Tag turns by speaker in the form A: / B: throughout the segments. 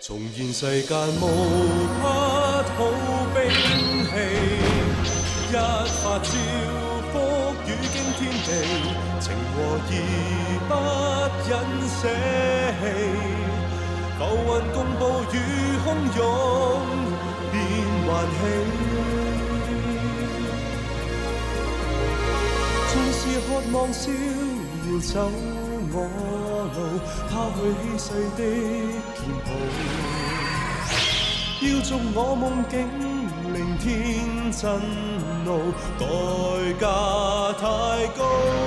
A: 重現世間無不好兵器，一發招福與驚天地，情和義不忍捨棄，浮雲共暴雨洶湧變還起，縱是渴望逍遙走我路，拋去稀世的劍譜，要逐我夢境聆天震怒，代價太高。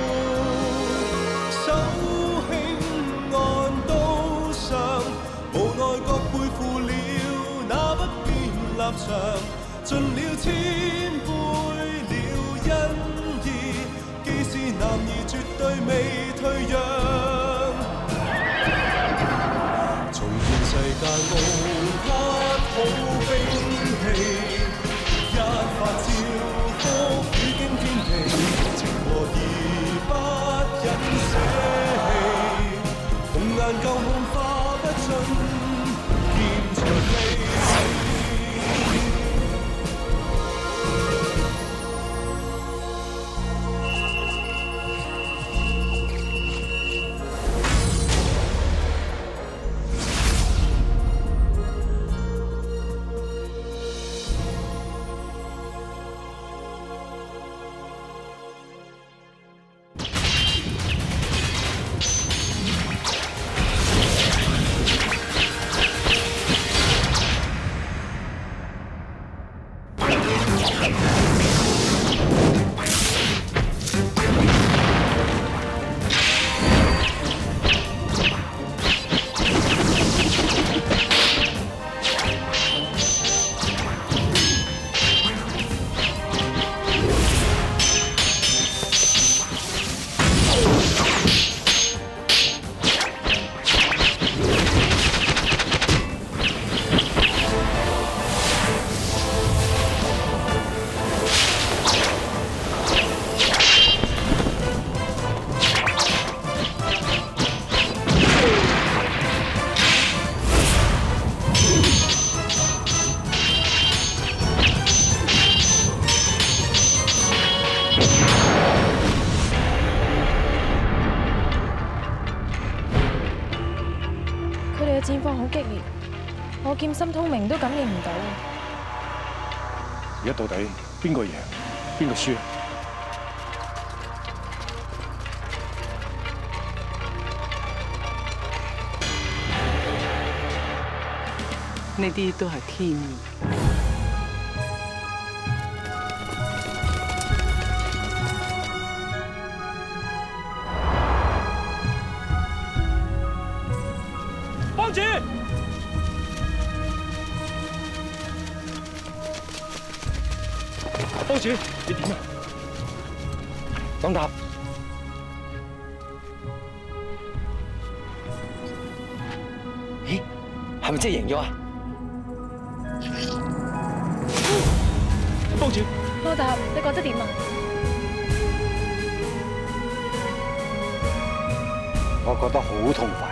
A: 手輕按刀上，無奈各背負了那不變立場，盡了千杯了恩義，既是男兒絕對未退讓。重現世間無不好兵器，一發招福與驚天地，情和義不忍捨棄，紅顏舊夢化不盡，劍長利。
B: 戰況好激烈，我劍心通明都感應唔到。
C: 而家到底邊個贏，邊個輸？
D: 呢啲都係天意。
C: 幫主，幫主，你點啊？等答。咦，係咪真係贏咗啊？幫主，
B: 羅達，你覺得點啊？
C: 我覺得好痛快。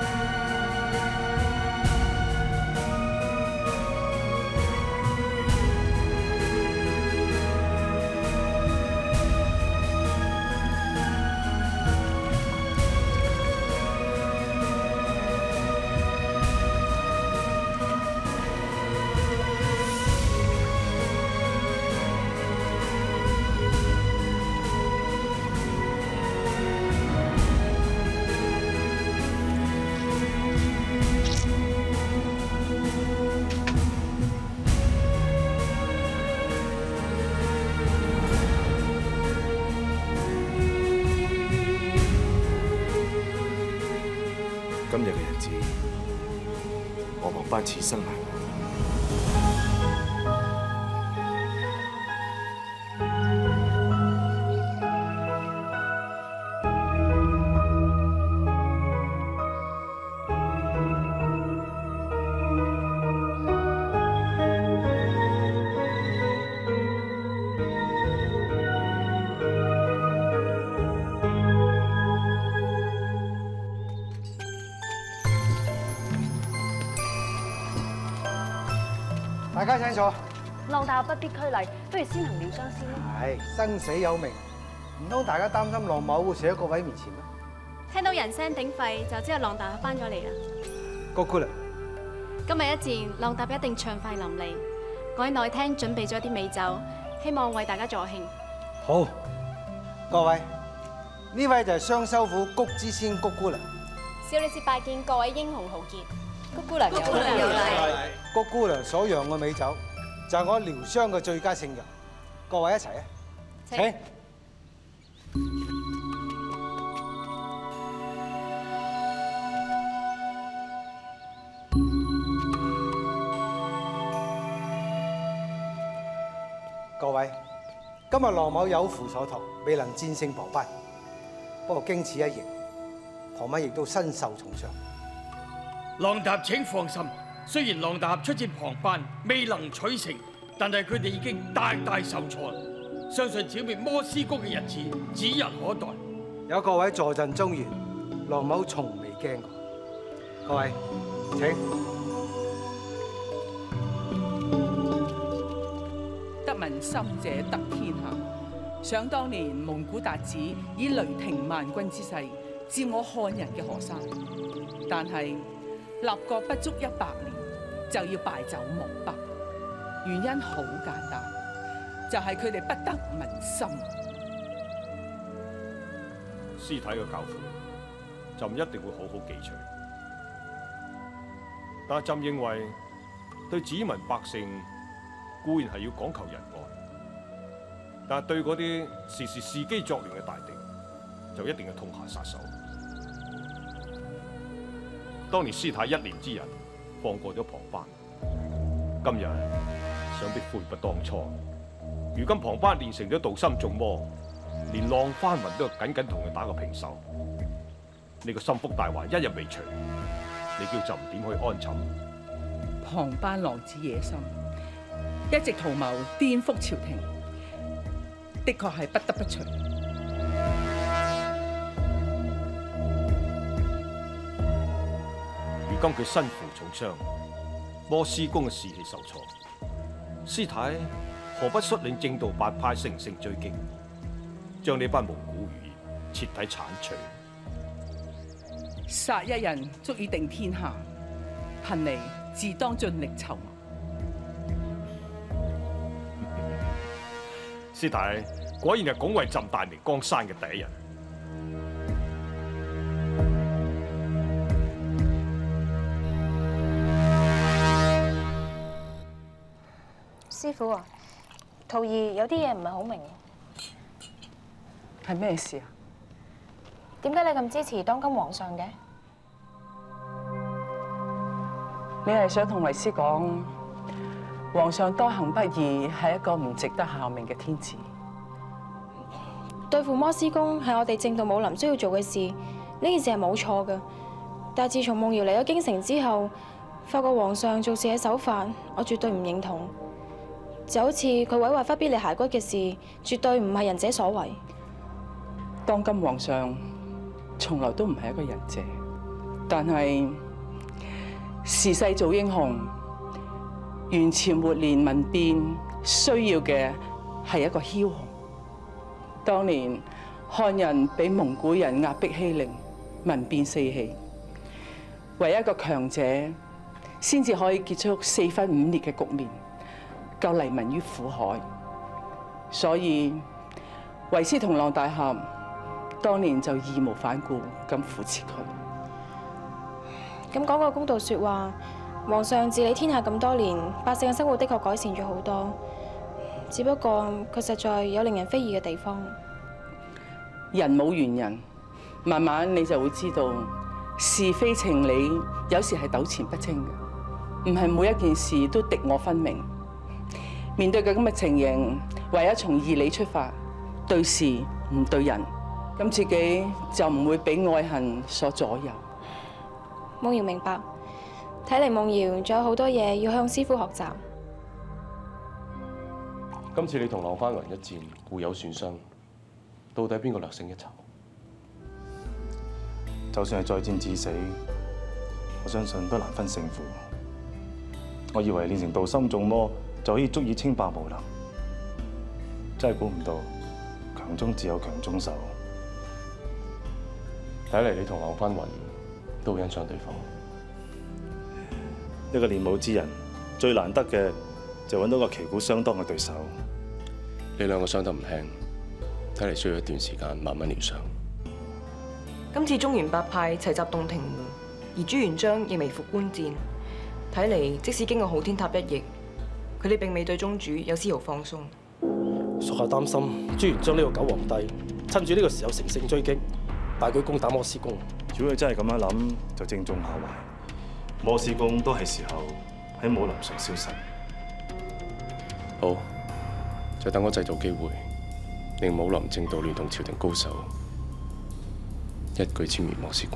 E: 今日嘅日子，我王班此生難忘。
F: 大家請坐。
G: 浪大不必拘禮，不如先行療傷先啦。
F: 係生死有命，唔通大家擔心浪某會死喺各位面前咩？
H: 聽到人聲鼎沸，就知道浪大翻咗嚟啦。
F: 高姑娘，
H: 今日一戰，浪大一定暢快淋漓。我喺內廳準備咗啲美酒，希望為大家助興。
F: 好，各位，呢位就係雙修府谷之仙谷姑娘。
H: 小女子拜見各位英雄豪傑。谷姑娘有禮。
F: 谷姑娘所釀嘅美酒，就係我療傷嘅最佳聖藥。各位一齊啊！請。各位，今日浪某有負所託，未能戰勝龐班。不過經此一役，龐班亦都身受重傷。
I: 浪大請放心，雖然浪大出戰龐班未能取勝，但係佢哋已經大大受挫，相信剿滅摩斯宮嘅日子指日可待。
F: 有各位坐鎮中原，浪某從未驚過。各位，請。
D: 得民心者得天下。想當年蒙古達子以雷霆萬軍之勢佔我漢人嘅河山，但係立國不足100年就要敗走漠北，原因好簡單，就係佢哋不得民心。
J: 屍體嘅教訓，朕一定會好好記取。但係朕認為，對子民百姓固然係要講求仁愛，但係對嗰啲時時伺機作亂嘅大敵，就一定係痛下殺手。當年師太一念之仁，放過咗龐班，今日想必悔不當初。如今龐班練成咗道心眾魔，連浪翻雲都緊緊同佢打個平手。呢個心腹大患一日未除，你叫朕點可以安寢？
D: 龐班狼子野心，一直圖謀顛覆朝廷，的確係不得不除。
J: 如今佢身負重傷，摩斯宮嘅士氣受挫，師太何不率領正道8派乘勝追擊，將呢班蒙古餘孽徹底鏟除？
D: 殺一人足以定天下，貧尼自當盡力籌謀。
J: 師太果然係拱衛朕大明江山嘅第一人。
B: 師傅啊，徒兒有啲嘢唔係好明。
D: 係咩事啊？
B: 點解你咁支持當今皇上嘅？
D: 你係想同為師講，皇上多行不義係一個唔值得效命嘅天子。
B: 對付摩斯宮係我哋正道武林需要做嘅事，呢件事係冇錯嘅。但係自從夢瑤嚟咗京城之後，發覺皇上做事嘅手法，我絕對唔認同。就好似佢毀壞忽必烈骸骨嘅事，絕對唔係仁者所為。
D: 當今皇上從來都唔係一個仁者，但係時勢造英雄，元朝末年民變需要嘅係一個梟雄。當年漢人俾蒙古人壓迫欺凌，民變四起，唯一一個強者先至可以結束4分5裂嘅局面，救黎民於苦海。所以為師同浪大俠當年就義無反顧咁扶持佢。
B: 咁講個公道說話，皇上治理天下咁多年，百姓嘅生活的確改善咗好多。只不過佢實在有令人非議嘅地方。
D: 人冇完人，慢慢你就會知道是非情理有時係糾纏不清嘅，唔係每一件事都敵我分明。面對嘅咁嘅情形，唯有從義理出發，對事唔對人，咁自己就唔會俾愛恨所左右。
B: 夢瑤明白，睇嚟夢瑤仲有好多嘢要向師傅學習。
E: 今次你同浪翻雲一戰，互有損傷，到底邊個略勝一籌？
K: 就算係再戰至死，我相信都難分勝負。
E: 我以為練成道心眾魔就可以足以稱霸武林，真係估唔到強中自有強中手。
K: 睇嚟你同劉君雲都欣賞對方。
E: 一個練武之人最難得嘅就揾到個旗鼓相當嘅對手。
K: 你兩個傷得唔輕，睇嚟需要一段時間慢慢療傷。
L: 今次中原八派齊集洞庭湖，而朱元璋亦微服官戰。睇嚟，即使經過昊天塔一役，佢哋並未對宗主有絲毫放鬆。
M: 屬下擔心朱元璋呢個狗皇帝趁住呢個時候乘勝追擊，大舉攻打摩斯宮。
E: 如果佢真係咁樣諗，就正中下懷。摩斯宮都係時候喺武林上消失。
K: 好，就等我製造機會，令武林正道聯同朝廷高手一舉殲滅摩斯宮。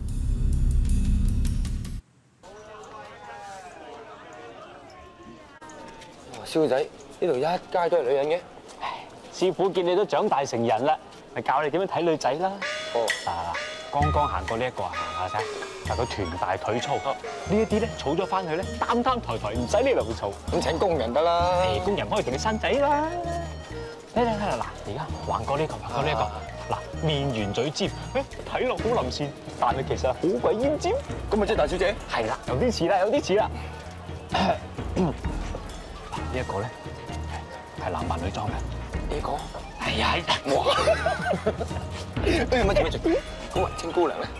C: 蕭仔，呢度一街都係女人嘅。
N: 師傅見你都長大成人啦，咪教你點樣睇女仔啦。
C: 哦，
N: 剛剛行過呢一個行下啫，但佢臀大腿粗，呢一啲咧儲咗翻去咧，擔擔抬抬唔使呢度儲。
C: 咁請工人得啦。
N: 工人可以同你生仔啦。嚟，嗱，而家橫過呢個，橫過呢一個，嗱，面圓嘴尖，睇落好林善，但係其實好鬼奄尖。
C: 咁咪即係大小姐？
N: 係啦，有啲似啦，有啲似啦。呢一個咧係男扮女裝嘅。
C: 呢個
N: 係啊，
C: 哇！咪住，咁雲清姑娘咧？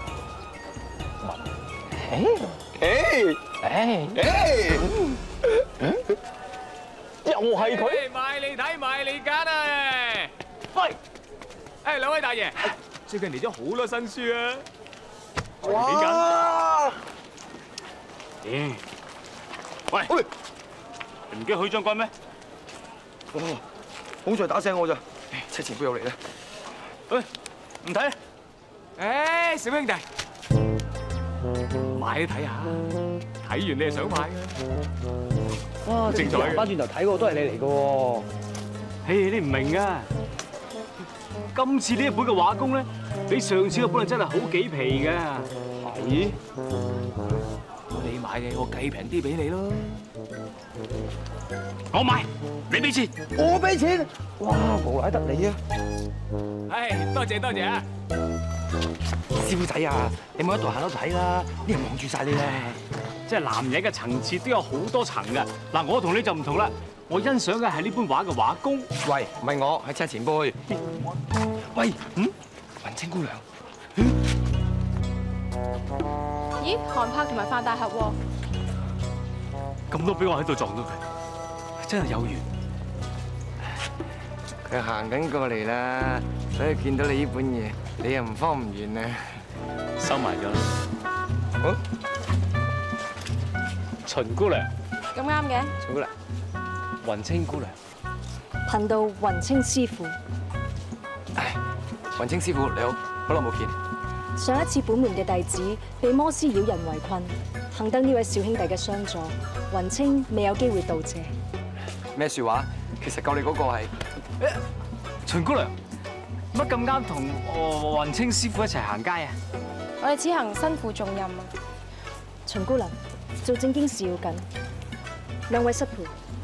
N: 又係佢。
O: 買你睇，買你揀啊！喂，兩位大爺，最近嚟咗好多新書啊！
C: 哇！
O: 喂，你唔記得許將軍咩？
C: 好在打醒我咋，車前輩又嚟啦。
O: 喂，唔睇啦。小兄弟，買你睇下，睇完你係想買嘅。
M: 哇！正在翻轉頭睇嗰個都係你嚟嘅喎。
O: 你唔明啊？今次呢一本嘅畫工咧，比上次嗰本真係好幾皮㗎。係。你買嘅，我計平啲俾你咯。我買，你俾錢。
M: 我俾錢。哇！無賴得你啊！
O: 多謝啊！
M: 師傅仔啊，你冇喺度行多睇啦，啲人望住晒你啦。
O: 即係男人嘅層次都有好多層㗎。嗱，我同你就唔同啦，我欣賞嘅係呢本畫嘅畫工。
C: 喂，唔係我，係車前輩。喂，雲清姑娘。
B: 咦，韓柏同埋范大俠喎。
O: 咁都俾我喺度撞到佢，真係有緣。
C: 佢行緊過嚟啦，所以見到你呢本嘢，你又唔慌唔遠啊？
O: 收埋咗啦。
C: 好，
O: 秦姑娘。
B: 咁啱嘅。
C: 秦姑娘。
O: 雲清姑娘。
P: 貧道雲清師傅。
C: 雲清師傅你好，好耐冇見。
P: 上一次本門嘅弟子被摩斯妖人圍困，幸得呢位小兄弟嘅相助，雲清未有機會道謝。
C: 咩説話？其實救你嗰個係
O: 秦姑娘，乜咁啱同雲清師傅一齊行街啊？
B: 我哋此行身負重任啊！
P: 秦姑娘，做正經事要緊，兩位失陪。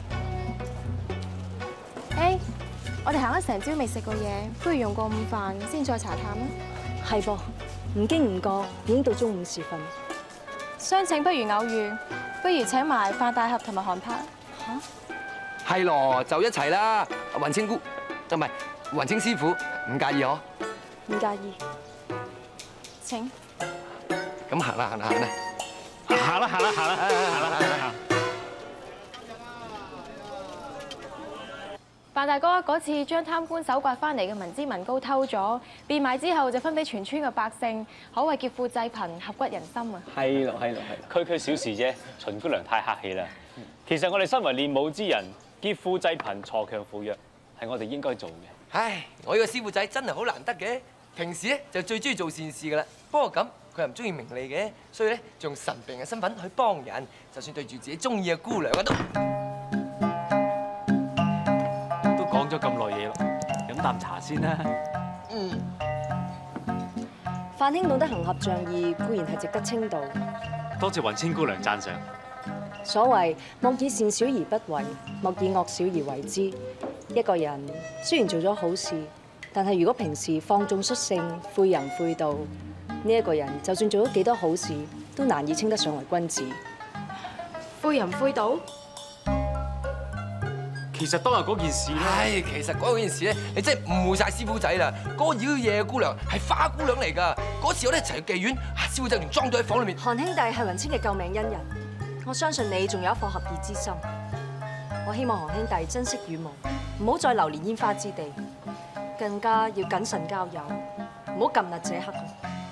B: 我哋行咗成朝未食過嘢，不如用過午飯先再茶談啦。
P: 係噃，唔經唔覺已經到中午時分。
B: 相請不如偶遇，不如請埋范大俠同埋韓柏。
P: 嚇？
C: 係咯，就一齊啦！雲清姑，唔係雲清師傅，唔介意嗬？
P: 唔介意。
B: 請。
C: 咁行啦，行啦。
B: 范大哥嗰次將貪官搜刮翻嚟嘅民脂民膏偷咗，變賣之後就分俾全村嘅百姓，可謂劫富濟貧，合骨人心啊！
N: 係咯，區區小事啫，秦姑娘太客氣啦。其實我哋身為練武之人，劫富濟貧、鋤強扶弱，係我哋應該做嘅。
C: 唉，我呢個師傅仔真係好難得嘅，平時咧就最中意做善事噶啦。不過咁，佢又唔中意名利嘅，所以咧就用神秘嘅身份去幫人，就算對住自己中意嘅姑娘啊都。
O: 講咗咁耐嘢咯，飲啖茶先啦。
P: 范兄懂得行俠仗義，固然係值得稱道。
O: 多謝雲清姑娘讚賞。
P: 所謂莫以善小而不為，莫以惡小而為之。一個人雖然做咗好事，但係如果平時放縱率性、誨淫誨盜，呢一個人就算做咗幾多好事，都難以稱得上為君子。
B: 誨淫誨盜？
O: 其實當日嗰件事咧，
C: 其實嗰件事咧，你真係誤會晒師傅仔啦！嗰個妖夜姑娘係花姑娘嚟㗎。嗰次我哋一齊去妓院，師傅仔連裝咗喺房裏面。
P: 韓兄弟係雲清嘅救命恩人，我相信你仲有一顆合義之心。我希望韓兄弟珍惜羽毛，唔好再流連煙花之地，更加要謹慎交友，唔好近日這刻。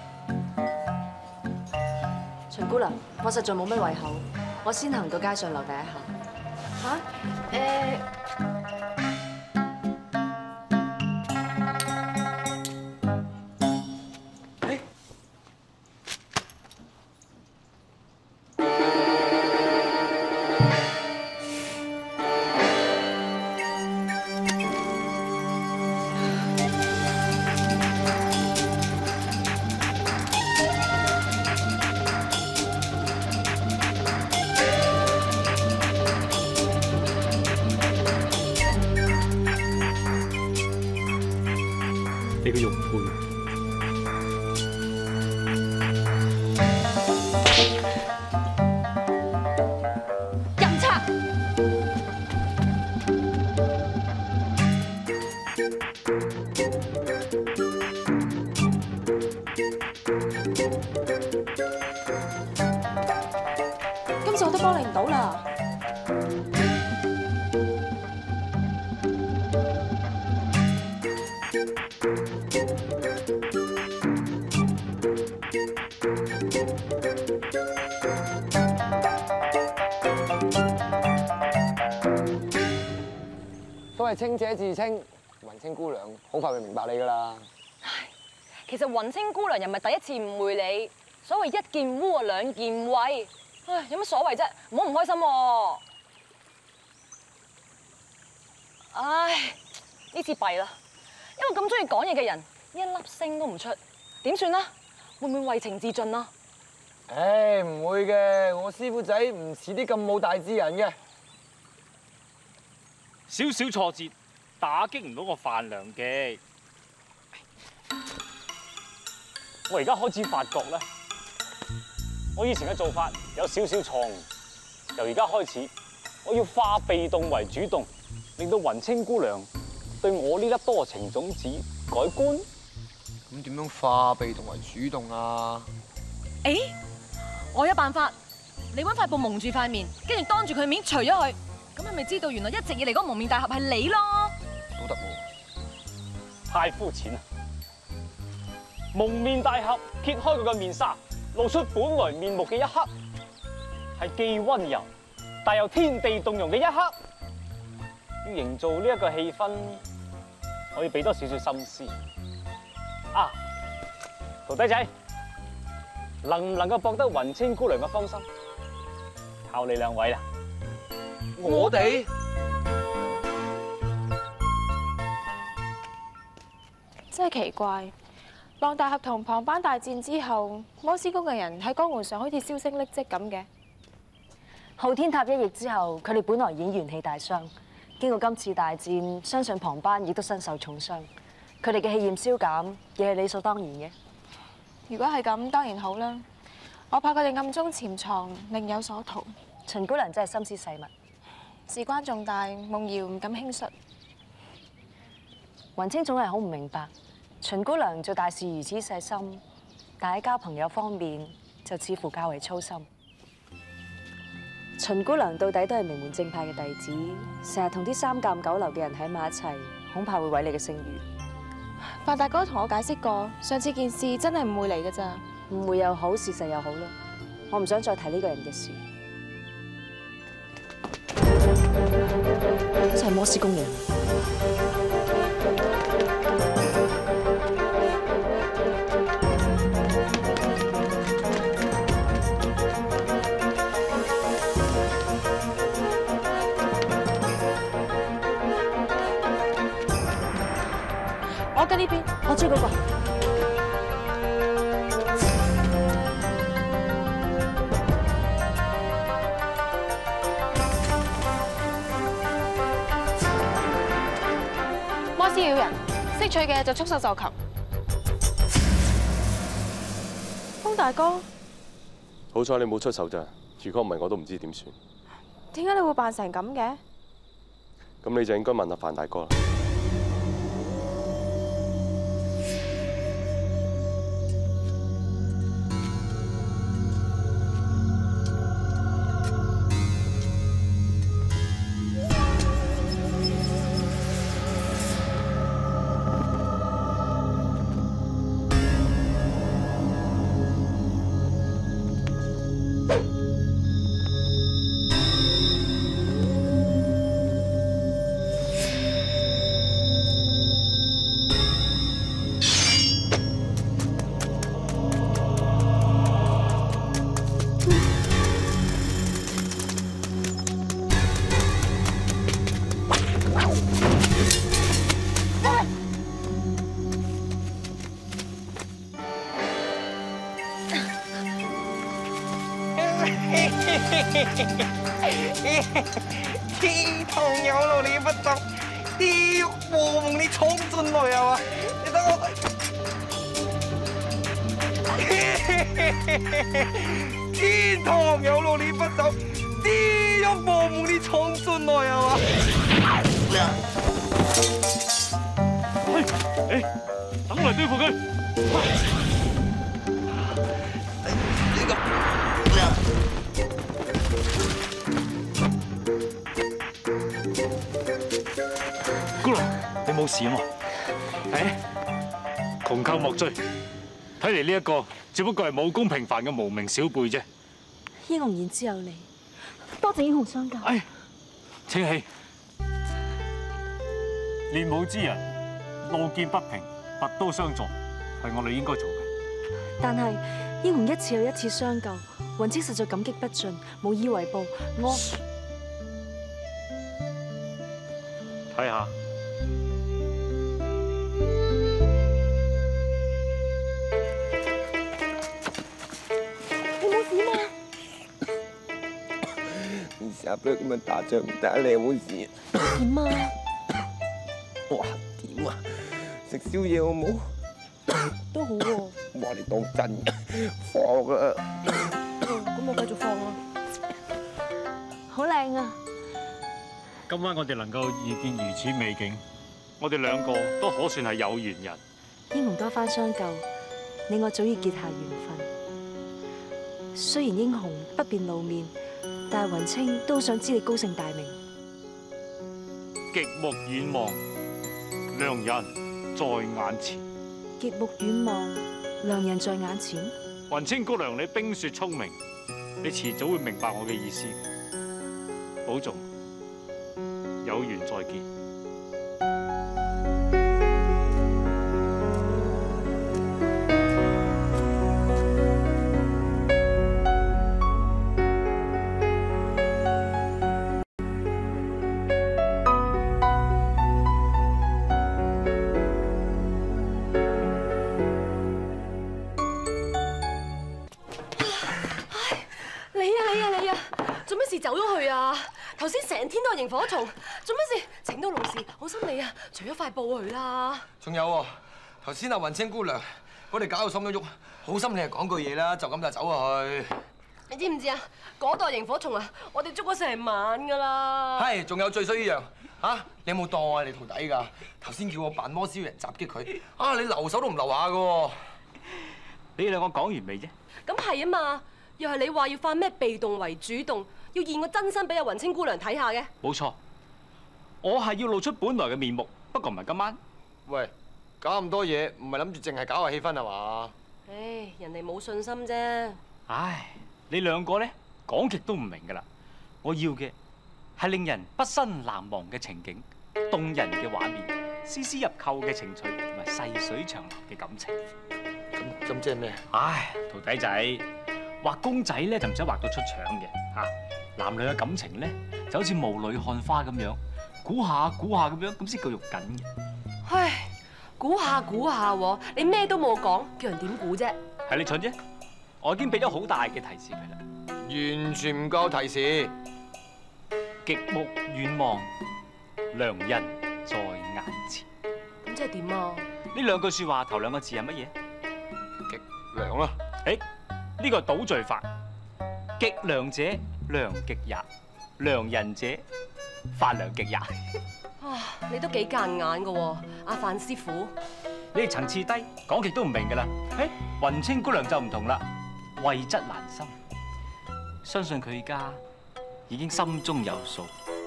P: 秦姑娘，我實在冇乜胃口，我先行到街上留第一下。嚇？
O: 你個玉佩，
B: 淫賊！今次我都幫你唔到啦。
Q: 都係清者自清，雲清姑娘好快會明白你噶啦。
G: 其實雲清姑娘又唔係第一次誤會你，所謂一件污啊兩件穢，唉，有乜所謂啫？唔好唔開心喎。唉，呢次弊啦，一個咁中意講嘢嘅人，一粒聲都唔出，點算啊？會唔會為情自盡啊？
Q: 唉，唔會嘅，我師傅仔唔似啲咁冇大志人嘅。
N: 少少挫折打擊唔到我飯量嘅。我而家開始發覺咧，我以前嘅做法有少少錯誤。由而家開始，我要化被動為主動，令到雲清姑娘對我呢粒多情種子改觀。
Q: 咁點樣化被動為主動啊？
G: 誒，我有辦法，你搵塊布蒙住塊面，跟住當住佢面除咗佢。咁你咪知道原來一直以嚟嗰個蒙面大俠係你咯？
Q: 都得喎，
N: 太膚淺啦！蒙面大俠揭開佢嘅面紗，露出本來面目嘅一刻，係既溫柔但又天地動容嘅一刻。要營造呢一個氣氛，我要俾多少少心思。啊，徒弟仔，能唔能夠博得雲清姑娘嘅芳心？靠你兩位啦！
C: 我哋
B: 真係奇怪，浪大俠同龐班大戰之後，摩斯宮嘅人喺江湖上好似銷聲匿跡咁嘅。
P: 昊天塔一役之後，佢哋本來已經元氣大傷，經過今次大戰，相信龐班亦都身受重傷。佢哋嘅氣焰消減，亦係理所當然嘅。
B: 如果係咁，當然好啦。我怕佢哋暗中潛藏，另有所圖。
P: 秦姑娘真係心思細密。
B: 事關重大，夢瑤唔敢輕率。
P: 雲清總係好唔明白，秦姑娘做大事如此細心，但喺交朋友方面就似乎較為粗心。秦姑娘到底都係名門正派嘅弟子，成日同啲三教九流嘅人喺埋一齊，恐怕會毀你嘅聲譽。
B: 范大哥同我解釋過，上次件事真係誤會嚟㗎咋。
P: 誤會又好，事實又好啦，我唔想再提呢個人嘅事。真係摩斯宮嘅人。
B: 我跟呢邊，
P: 我追嗰個。
B: 擾人，識趣嘅就束手就擒。風大哥，
K: 好彩你冇出手咋，如果唔係我都唔知點算。
B: 點解你會扮成咁嘅？
K: 咁你就應該問下范大哥啦。
R: 天堂有路你不走，地獄和夢你闖進來啊嘛！你等我。天堂有路你不走，地獄和夢你闖進來啊嘛！
O: 等我嚟對付佢。 你冇事啊嘛？窮寇莫追，睇嚟呢一個只不過係武功平凡嘅無名小輩啫。
S: 英雄言之有理，多謝英雄相救。
O: 請起，練武之人，路見不平，拔刀相助，係我哋應該做嘅。
S: 但係英雄一次又一次相救，雲清實在感激不盡，無以為報。我
O: 睇下。
R: 成日俾佢咁樣打仗，但係你有冇事？
S: 點啊？
R: 哇，點啊？食宵夜好冇？
S: 都好喎。
R: 哇，你當真嘅？放啊！
S: 咁我繼續放啦。好靚啊！
O: 今晚我哋能夠遇見如此美景，我哋兩個都可算係有緣人。
S: 英雄多番相救，你我早已結下緣分。雖然英雄不便露面，但係雲清都想知你高姓大名。
O: 極目遠望，良人在眼前。
S: 極目遠望，良人在眼前。
O: 雲清姑娘，你冰雪聰明，你遲早會明白我嘅意思。保重，有緣再見。
G: 走咗去啊！頭先成天都係螢火蟲，做乜事？整到老事，好心你啊！除咗塊布佢啦。仲有喎，頭先阿雲清姑娘，我哋搞到心都喐，好心你係講句嘢啦，就咁就走咗去。你知唔知啊？嗰度係螢火蟲啊！我哋捉咗成晚㗎啦。係，仲有最衰呢樣嚇，你有冇當我係你徒弟㗎？頭先叫我扮摩斯人襲擊佢，啊你留手都唔留下㗎喎。
O: 你兩個講完未啫？
G: 咁係啊嘛，又係你話要化咩被動為主動。要現個真身俾阿雲清姑娘睇下嘅。冇錯，
O: 我係要露出本來嘅面目，不過唔係今晚。
C: 喂，搞咁多嘢，唔係諗住淨係搞下氣氛係嘛？
G: 唉，人哋冇信心啫。
O: 唉，你兩個咧講極都唔明㗎啦。我要嘅係令人畢生難忘嘅情景，動人嘅畫面，絲絲入扣嘅情趣，同埋細水長流嘅感情。
C: 咁即係咩？
O: 唉，徒弟仔，畫公仔咧就唔使畫到出腸嘅嚇。男女嘅感情咧，就好似霧裏看花咁樣，估下估下咁樣，咁先夠肉緊嘅。
G: 唉，估下估下喎，你咩都冇講，叫人點估啫？
O: 係你蠢啫！我已經俾咗好大嘅提示佢啦。
C: 完全唔夠提示。
O: 極目遠望，良人在眼前。
G: 即係點啊？
O: 呢兩句説話頭兩個字係乜嘢？
J: 極良啦。
O: 誒，呢個倒敘法。極良者良極也，良人者發良極也。
G: 啊，你都幾間眼噶喎，阿范師傅。
O: 你哋層次低，講極都唔明㗎啦。誒，雲清姑娘就唔同啦，慧質難深，相信佢而家已經心中有數。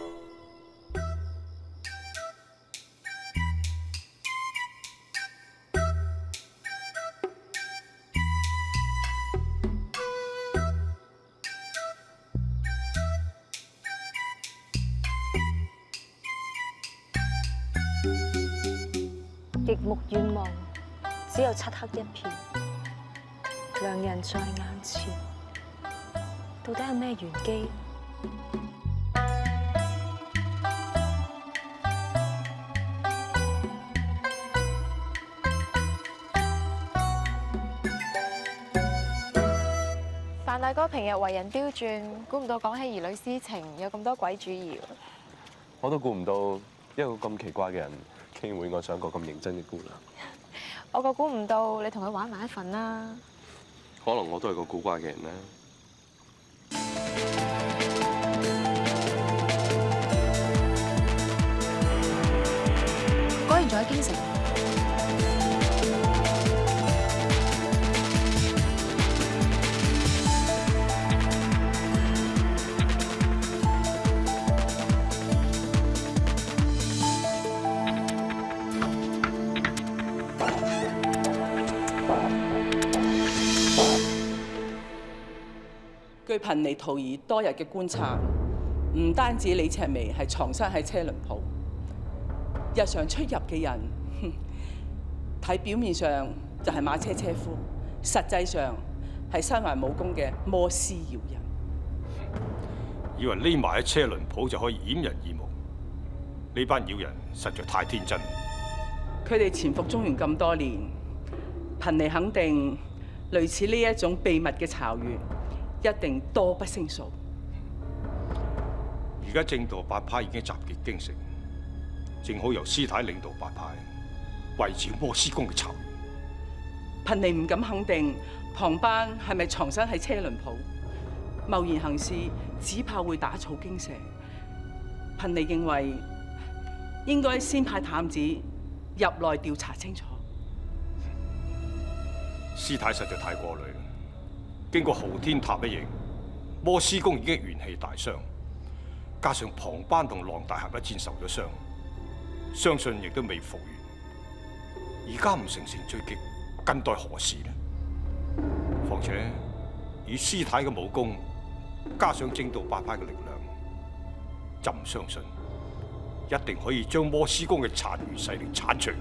S: 極目遠望，只有漆黑一片。良人在眼前，到底有咩玄機？
B: 范大哥平日為人刁鑽，估唔到講起兒女私情有咁多鬼主意。
K: 我都估唔到一個咁奇怪嘅人，竟然會愛上一個咁認真嘅姑娘。
B: 我個估唔到你同佢玩埋一份啦。
K: 可能我都係個古怪嘅人咧。
B: 果然仲喺京城。
D: 據貧尼徒兒多日嘅觀察，唔單止李赤眉係藏身喺車輪鋪，日常出入嘅人，睇表面上就係馬車車夫，實際上係身懷武功嘅摩斯妖人。
J: 以為匿埋喺車輪鋪就可以掩人耳目，呢班妖人實在太天真。
D: 佢哋潛伏中原咁多年，貧尼肯定類似呢一種秘密嘅巢穴，一定多不勝數。
J: 而家正道八派已經集結京城，正好由師太領導八派圍剿摩斯宮嘅巢穴。
D: 貧尼唔敢肯定龐班係咪藏身喺車輪鋪，貿然行事只怕會打草驚蛇。貧尼認為應該先派探子入內調查清楚。
J: 師太實在太過慮啦！經過昊天塔一役，摩斯宮已經元氣大傷，加上龐班同浪大俠一戰受咗傷，相信亦都未復原。而家唔乘勝追擊，更待何時呢？況且以師太嘅武功，加上正道八派嘅力量，朕相信一定可以將摩斯宮嘅殘餘勢力剷除。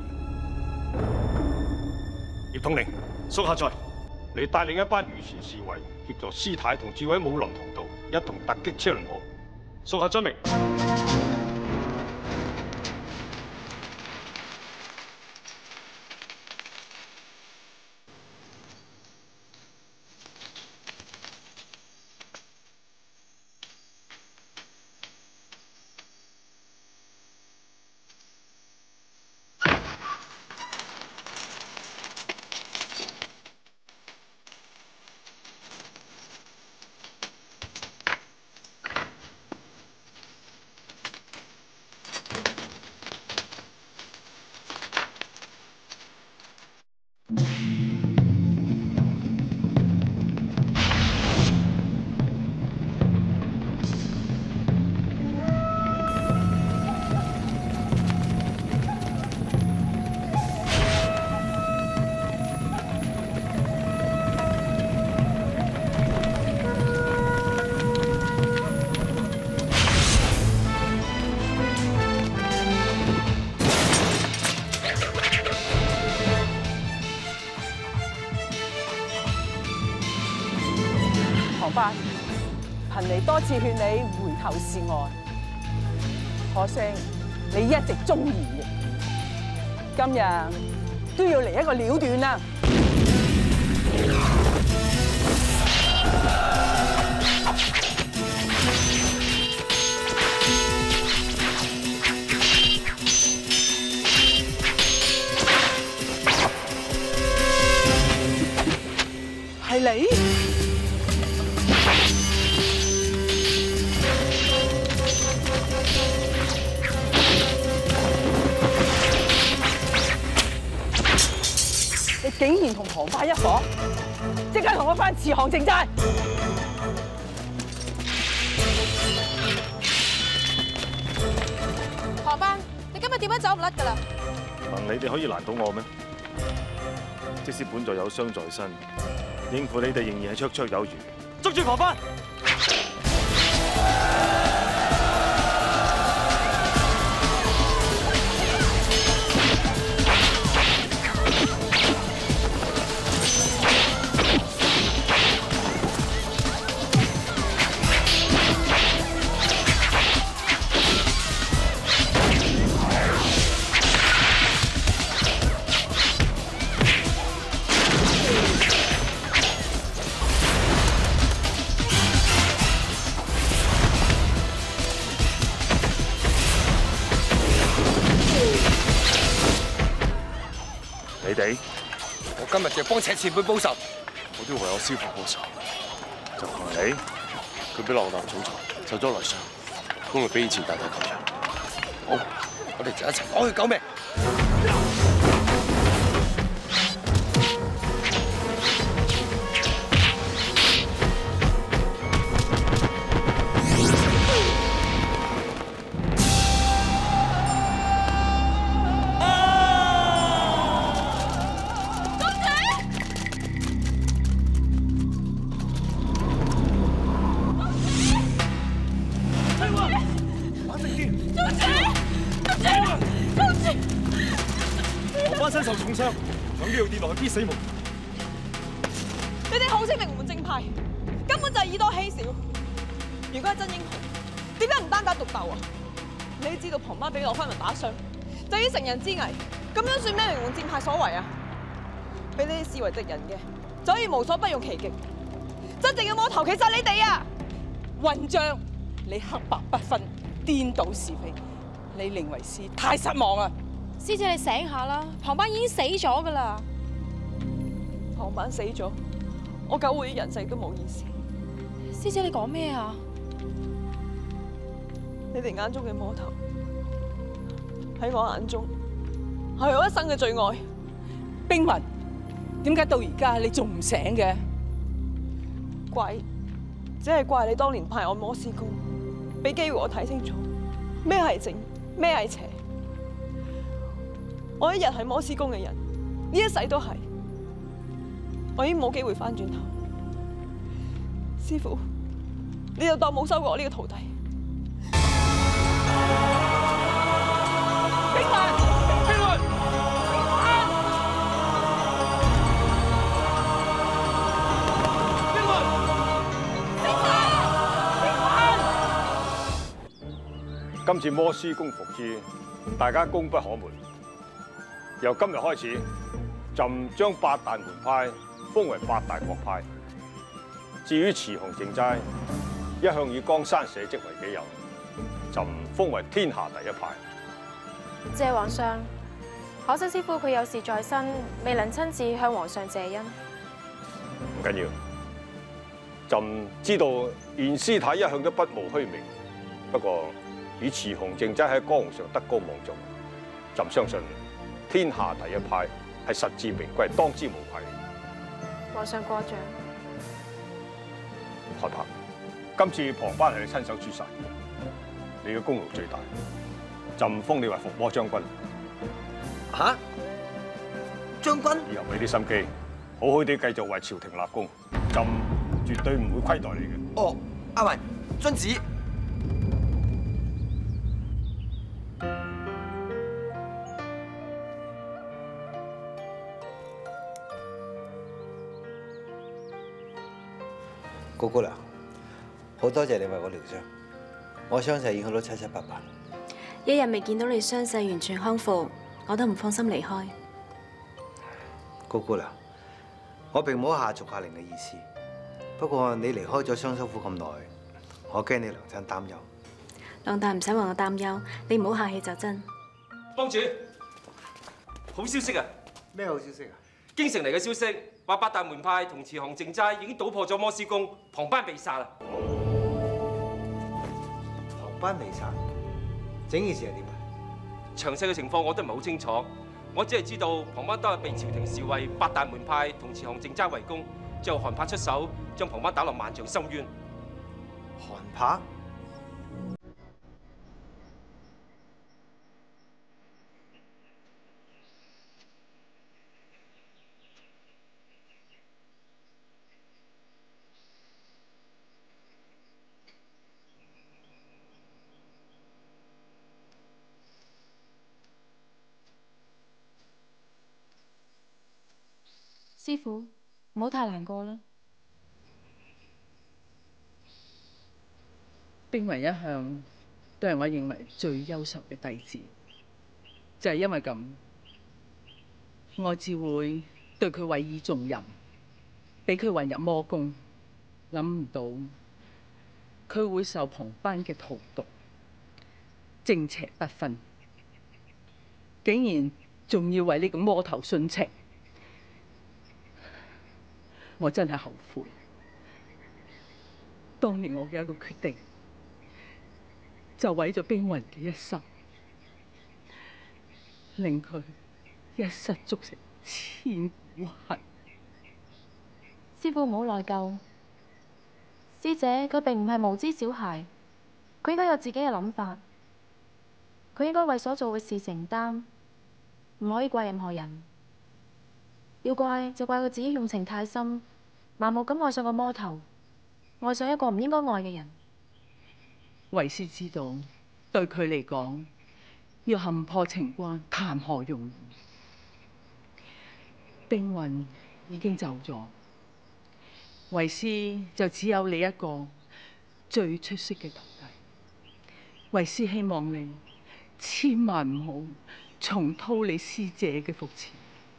J: 葉統領，
O: 屬下在。
J: 你帶領一班御前侍衛協助師太同智慧武林同道，一同突擊車輪鋪。
O: 屬下遵命。
D: 貧尼多次勸你回頭是岸，可惜你一直忠言逆耳。今日都要嚟一個了斷啦！ 竟然同旁派一伙，即刻同我翻慈航正齋！
B: 旁班，你今日點樣走唔甩㗎啦？
E: 憑你哋可以難到我咩？即使本座有傷在身，應付你哋仍然係綽綽有餘。
O: 捉住旁班！
E: 你哋，
C: 我今日就幫赤前輩報仇。
K: 我都為我師父報仇。
E: 就係你，
K: 佢俾浪達總裁受咗內傷，功力比以前大大減弱。
C: 好，我哋就一齊攞去救命。
O: 身受重傷，響呢度跌落去必死無疑。
T: 你哋好識名門正派，根本就係以多欺少。如果係真英雄，點解唔單打獨鬥啊？你知道旁班俾羅輝文打傷，就已成人之危，咁樣算咩名門正派所為啊？俾你哋視為敵人嘅，就可以無所不用其極。真正嘅魔頭其實係你哋啊！
D: 混帳，你黑白不分，顛倒是非，你寧為師太失望啊！
B: 師姐，你醒下啦！旁班已經死咗噶啦。
T: 旁班死咗，我救會人世都冇意思。
B: 師姐，你講咩啊？
T: 你哋眼中嘅魔頭，喺我眼中係我一生嘅最愛。
D: 冰雲，點解到而家你仲唔醒嘅？
T: 怪，只係怪你當年派我摩斯公，俾機會我睇清楚咩係正，咩係邪。我一日係摩斯公嘅人，呢一世都係。我已經冇機會翻轉頭。師父，你就當冇收過我呢個徒弟。冰雲，冰雲，冰雲，冰雲，
J: 今次摩斯公復之，大家功不可沒。由今日開始，朕將八大門派封為八大國派。至於慈洪正齋，一向以江山社稷為己有，朕封為天下第一派。
B: 謝皇上，可惜師父佢有事在身，未能親自向皇上謝恩。
J: 唔緊要，朕知道賢師太一向都不無虛名，不過以慈洪正齋喺江湖上德高望重，朕相信天下第一派係實至名歸，當之無愧。
B: 皇上過獎。
J: 害怕，今次旁班係你親手誅殺，你嘅功勞最大，朕封你為伏魔將軍。
C: 嚇？將軍？
J: 以後俾啲心機，好好地繼續為朝廷立功，朕絕對唔會虧待你嘅。
C: 哦，阿維，遵旨。
F: 高姑娘，好多謝你為我療傷，我傷勢已經好到七七八八。
S: 一日未見到你傷勢完全康復，我都唔放心離開。
F: 高姑娘，我並冇下逐下令嘅意思，不過你離開咗雙收府咁耐，我驚你娘親擔憂。
S: 浪大唔使為我擔憂，你唔好客氣就真。
U: 幫主，好消息啊！
F: 咩好消息啊？
U: 京城嚟嘅消息話八大門派同慈航正齋已經搗破咗摩斯公，旁班被殺啦。
F: 旁班被殺，整件事係點啊？
U: 詳細嘅情況我都唔係好清楚， 我只係知道龐班當日被朝廷視為八大門派同慈航正齋圍攻，之後韓派出手將龐班打落萬丈深淵。
F: 韓派？
B: 師傅，唔好太難過啦。
D: 冰雲一向都係我認為最優秀嘅弟子，就係因為咁，我只會對佢委以重任，俾佢混入魔宮。諗唔到佢會受龐班嘅荼毒，正邪不分，竟然仲要為呢個魔頭殉情。我真係後悔，當年我嘅一個決定，就毀咗冰雲嘅一生，令佢一失足成千古恨。
B: 師傅唔好內疚，師姐佢並唔係無知小孩，佢應該有自己嘅諗法，佢應該為所做嘅事承擔，唔可以怪任何人。要怪就怪佢自己用情太深，盲目咁愛上個魔頭，愛上一個唔應該愛嘅人。
D: 為師知道，對佢嚟講，要冚破情關，談何容易？冰雲已經走咗，為師就只有你一個最出色嘅徒弟。為師希望你千萬唔好重蹈你師姐嘅覆轍。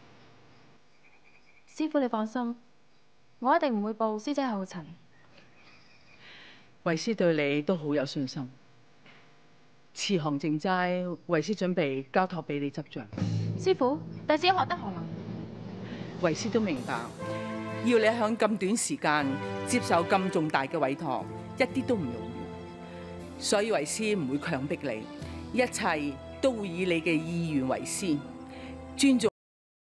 B: 師傅你放心，我一定唔會步師姐後塵。
D: 為師對你都好有信心。慈航正齋，為師準備交託俾你執掌。
B: 師傅，弟子何德何能？
D: 為師都明白，要你喺咁短時間接受咁重大嘅委託，一啲都唔容易。所以為師唔會強迫你，一切都會以你嘅意願為先，尊重。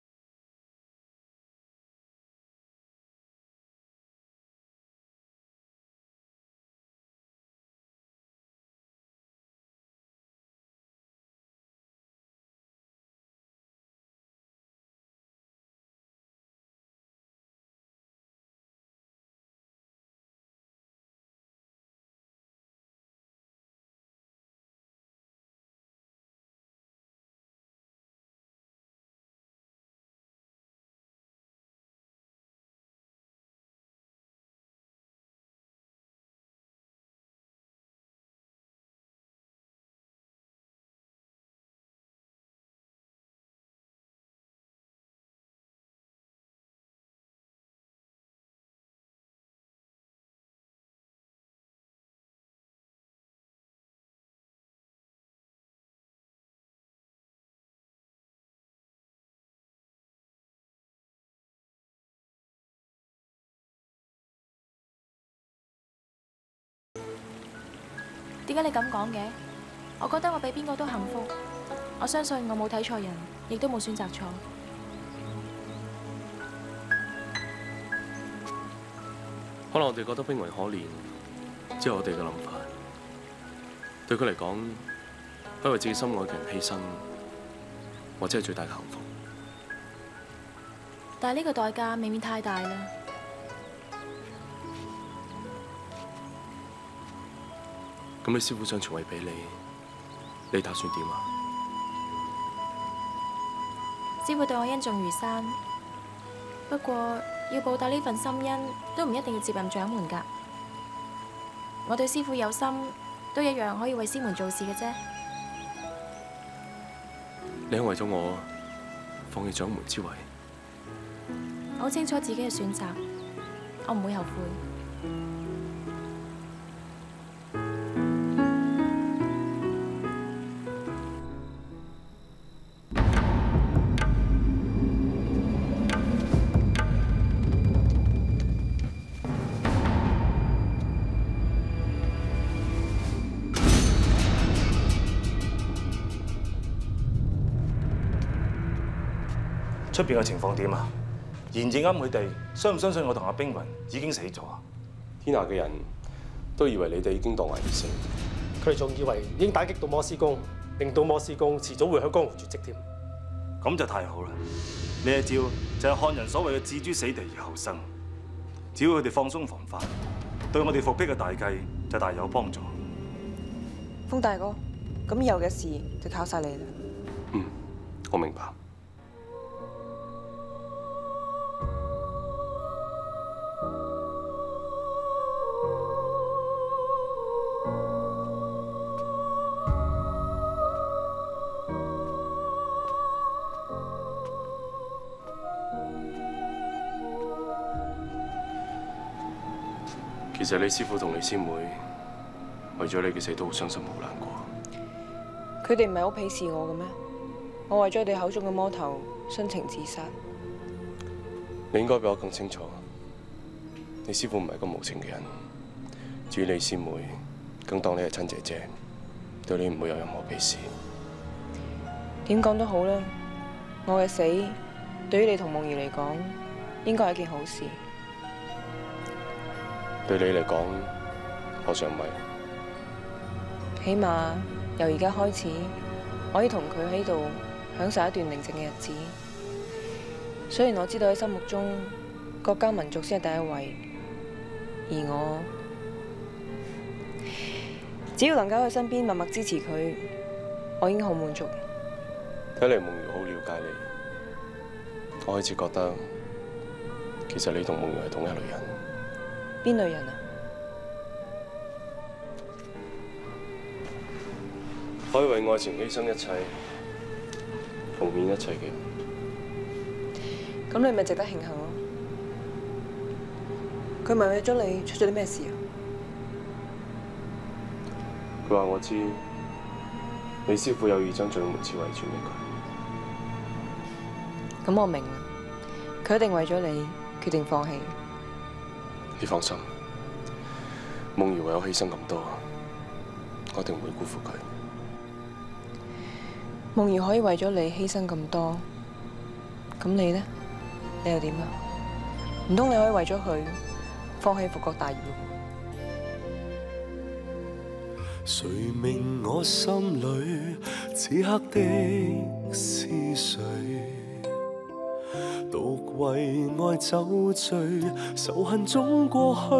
B: 點解你咁講嘅？我覺得我比邊個都幸福。我相信我冇睇錯人，亦都冇選擇錯。
K: 可能我哋覺得冰雲可憐，只係我哋嘅諗法。對佢嚟講，不為自己心愛嘅人犧牲，或者係最大嘅幸福。
B: 但係呢個代價未免太大啦。
K: 咁你師傅想傳位俾你，你打算點啊？
B: 師傅對我恩重如山，不過要報答呢份心恩，都唔一定要接任掌門㗎。我對師傅有心，都一樣可以為師門做事嘅啫。
K: 你係為咗我放棄掌門之位？
B: 我好清楚自己嘅選擇，我唔會後悔。
E: 出邊嘅情況點啊？言應啱佢哋，相唔相信我同阿冰雲已經死咗啊？
K: 天下嘅人都以為你哋已經當危而死，
M: 佢哋仲以為已經打擊到摩斯公，令到摩斯公遲早會喺江湖絕跡添。
E: 咁就太好啦！呢一招就係漢人所謂嘅置諸死地而後生。只要佢哋放鬆防範，對我哋復辟嘅大計就大有幫助。
L: 風大哥，咁以後嘅事就靠晒你啦。
K: 嗯，我明白。其實李師傅同李師妹為咗你嘅死都好傷心好難過。
L: 佢哋唔係好鄙視我嘅咩？我為咗佢哋口中嘅魔頭殉情自殺。
K: 你應該比我更清楚，李師傅唔係咁無情嘅人。至於李師妹，更當你係親姐姐，對你唔會有任何鄙視。
L: 點講都好啦，我嘅死對於你同夢兒嚟講，應該係一件好事。
K: 對你嚟講，何嘗唔係？
L: 起碼由而家開始，我可以同佢喺度享受一段寧靜嘅日子。雖然我知道喺心目中，國家民族先係第一位，而我只要能夠喺身邊默默支持佢，我已經好滿足。
K: 睇嚟夢兒好了解你，我開始覺得，其實你同夢兒係同一類人。
L: 邊類人啊？
K: 可以為愛情犧牲一切、奉獻一切嘅人。
L: 咁你咪值得慶幸咯。佢咪為咗你出咗啲咩事啊？
K: 佢話我知，李師傅有意將掌門刺遺傳俾佢。
L: 咁我明啦，佢一定為咗你決定放棄。
K: 你放心，夢兒為我犧牲咁多，我一定唔會辜負佢。
L: 夢兒可以為咗你犧牲咁多，咁你呢？你又點啊？唔通你可以為咗佢放棄復國大業？
A: 誰明我心裏此刻的是誰？獨為愛酒醉，仇恨總過去，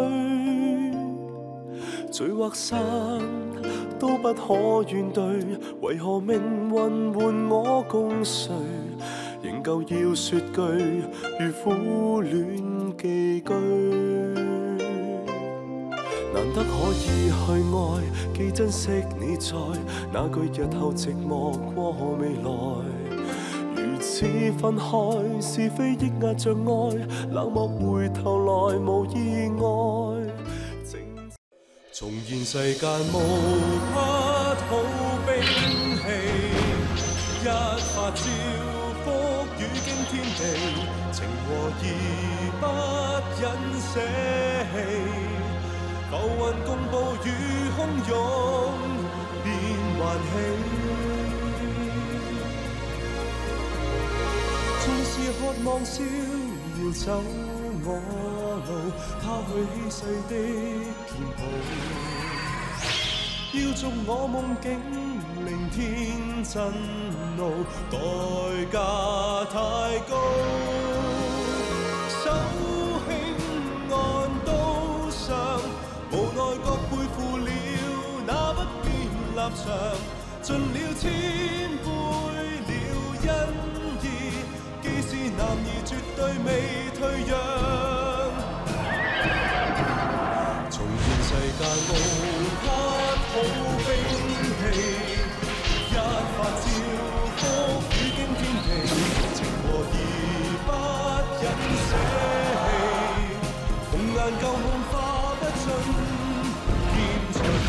A: 聚或散都不可怨對，為何命運換我共誰？仍舊要說句如苦戀寄居，難得可以去愛，既珍惜你在那句日後寂寞過未來。如此分開，是非抑壓着愛，冷漠回頭來無意外。重現世間無不好兵器，一發招福與驚天地，情和義不忍捨棄，浮雲共暴雨洶湧變還起。縱是渴望逍遙走我路，拋去稀世的劍譜，要逐我夢境聆天震怒，代價太高。手輕按刀上，無奈各背負了那不變立場，盡了千杯了恩義。既是男兒，絕對未退讓。重現世間無不好兵器，一發招福與驚天地，情和義不忍捨棄，紅顏舊夢化不盡，劍長利。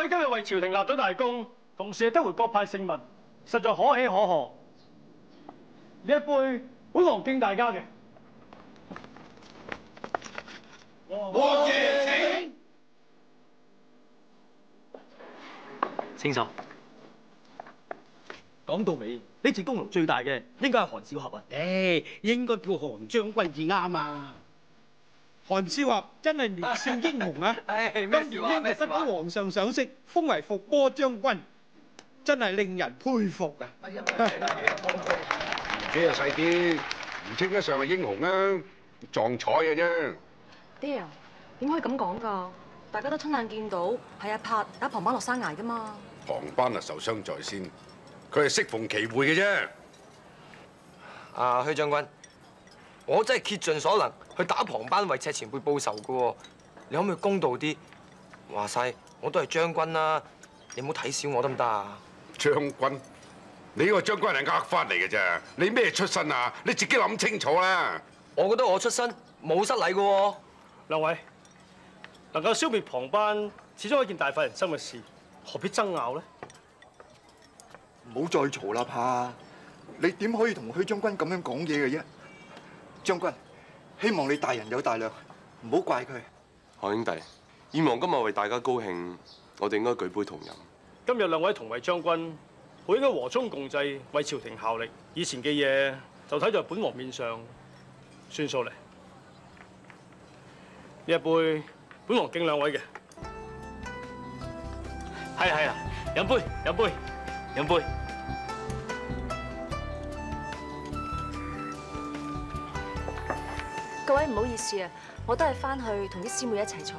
O: 位今日為朝廷立咗大功，同時得回各派聖物，實在可喜可賀。呢一杯本王敬大家嘅。
N: 王爺請。清楚。講到尾，呢次功勞最大嘅應該係韓少俠啊！
H: 應該叫韓將軍至啱啊！韓少俠真係年少英雄啊！咁年輕就得到皇上賞識，封為伏波將軍，真係令人佩服啊！
V: 幾日細啲，唔稱得上係英雄啊，撞彩嘅啫。
P: 爹啊，點可以咁講㗎？大家都親眼見到，係阿柏打龐班落山崖㗎嘛。
V: 龐班啊受傷在先，佢係適逢其會嘅啫。
C: 阿虛將軍，我真係竭盡所能去打龐班為赤前輩報仇㗎喎，你可唔可以公道啲？話晒我都係將軍啦，你唔好睇小我得唔得啊？
V: 將軍，你呢個將軍係呃翻嚟嘅啫，你咩出身啊？你自己諗清楚啦。
C: 我覺得我出身冇失禮㗎喎。
M: 兩位能夠消滅龐班，始終係一件大快人心嘅事，何必爭拗呢？
W: 唔好再嘈啦，怕你點可以同虛將軍咁樣講嘢嘅啫？將軍，希望你大人有大量，唔好怪佢。
K: 何兄弟，燕王今日為大家高興，我哋應該舉杯同飲。
M: 今日兩位同為將軍，好應該和衷共濟，為朝廷效力。以前嘅嘢就睇在本王面上，算數嚟。呢一杯本王敬兩位嘅。
N: 係啦，飲杯飲杯飲杯。
P: 各位唔好意思啊，我都係翻去同啲師妹一齊坐。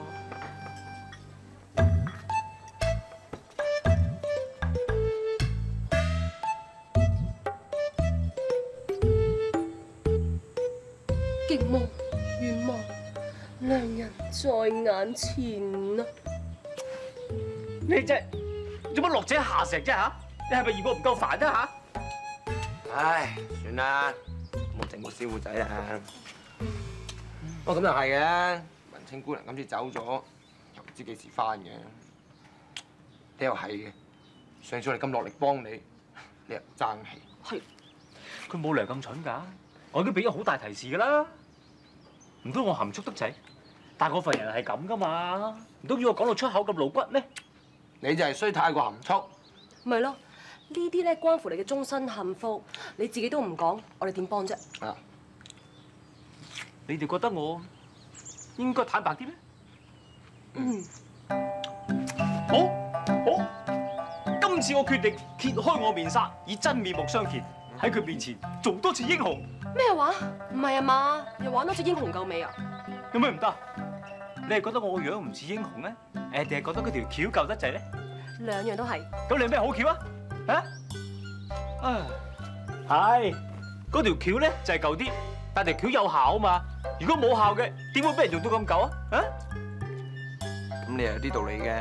G: 極望願望，良人在眼前啊！
N: 你真係做乜落井下石啫嚇？你係咪嫌我唔夠煩啫嚇？
C: 唉，算啦，冇整個師傅仔啦。不過咁又係嘅，文清姑娘今次走咗，又唔知幾時翻嘅。你又係嘅，上次我哋咁落力幫你，你又唔爭氣。
N: 係，佢冇良咁蠢㗎，我已經俾咗好大提示㗎啦。唔通我含蓄得滯？但我份人係咁㗎嘛，唔通要我講到出口咁露骨咩？
C: 你就係衰太過含蓄。
G: 咪咯，呢啲咧關乎你嘅終身幸福，你自己都唔講，我哋點幫啫？
C: 啊！
N: 你哋覺得我應該坦白啲咩？
G: 嗯。
N: 好，今次我決定揭開我面紗，以真面目相見，喺佢面前做多次英雄。
G: 咩話？唔係啊嘛，又玩多次英雄救美啊？
N: 有咩唔得？你係覺得我個樣唔似英雄咧？定係覺得佢條橋舊得滯咧？
G: 兩樣都係。
N: 咁你有咩好橋啊？係嗰條橋咧就係舊啲，但條橋有效啊嘛。如果冇效嘅，點會俾人用到咁舊啊？
C: 咁你又有啲道理嘅。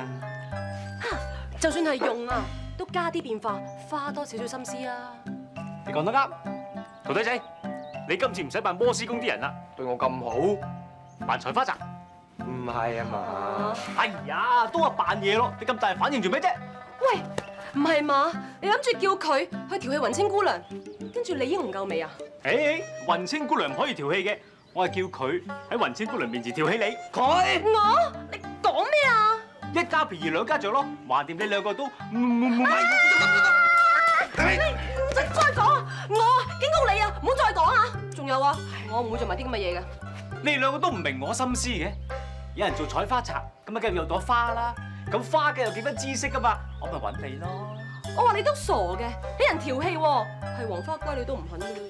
G: 就算係用啊，都加啲變化，花多少少心思啊。
N: 你講得啱，徒弟仔，你今次唔使扮摩斯公啲人啦，
C: 對我咁好，
N: 扮財花澤。
C: 唔係啊嘛。
N: 哎呀，都話扮嘢咯，你咁大反應做咩啫？
G: 喂，唔係嘛？你諗住叫佢去調戲雲清姑娘，跟住你英雄救美啊？
N: 雲清姑娘唔可以調戲嘅，我係叫佢喺雲清姑娘面前調戲你。
G: 我？你講咩啊？
N: 一家便宜兩家著咯，橫掂你兩個都唔係。
G: 你唔使再講啊！我警告你啊，唔好再講啊！仲有啊，我唔會做埋啲咁嘅嘢嘅。
N: 你哋兩個都唔明我心思嘅，有人做採花賊，咁啊梗係有朵花啦。咁花嘅有幾分知識噶嘛，我咪揾你咯。
G: 我話你都傻嘅，俾人調戲喎，係黃花閨女都唔肯嘅。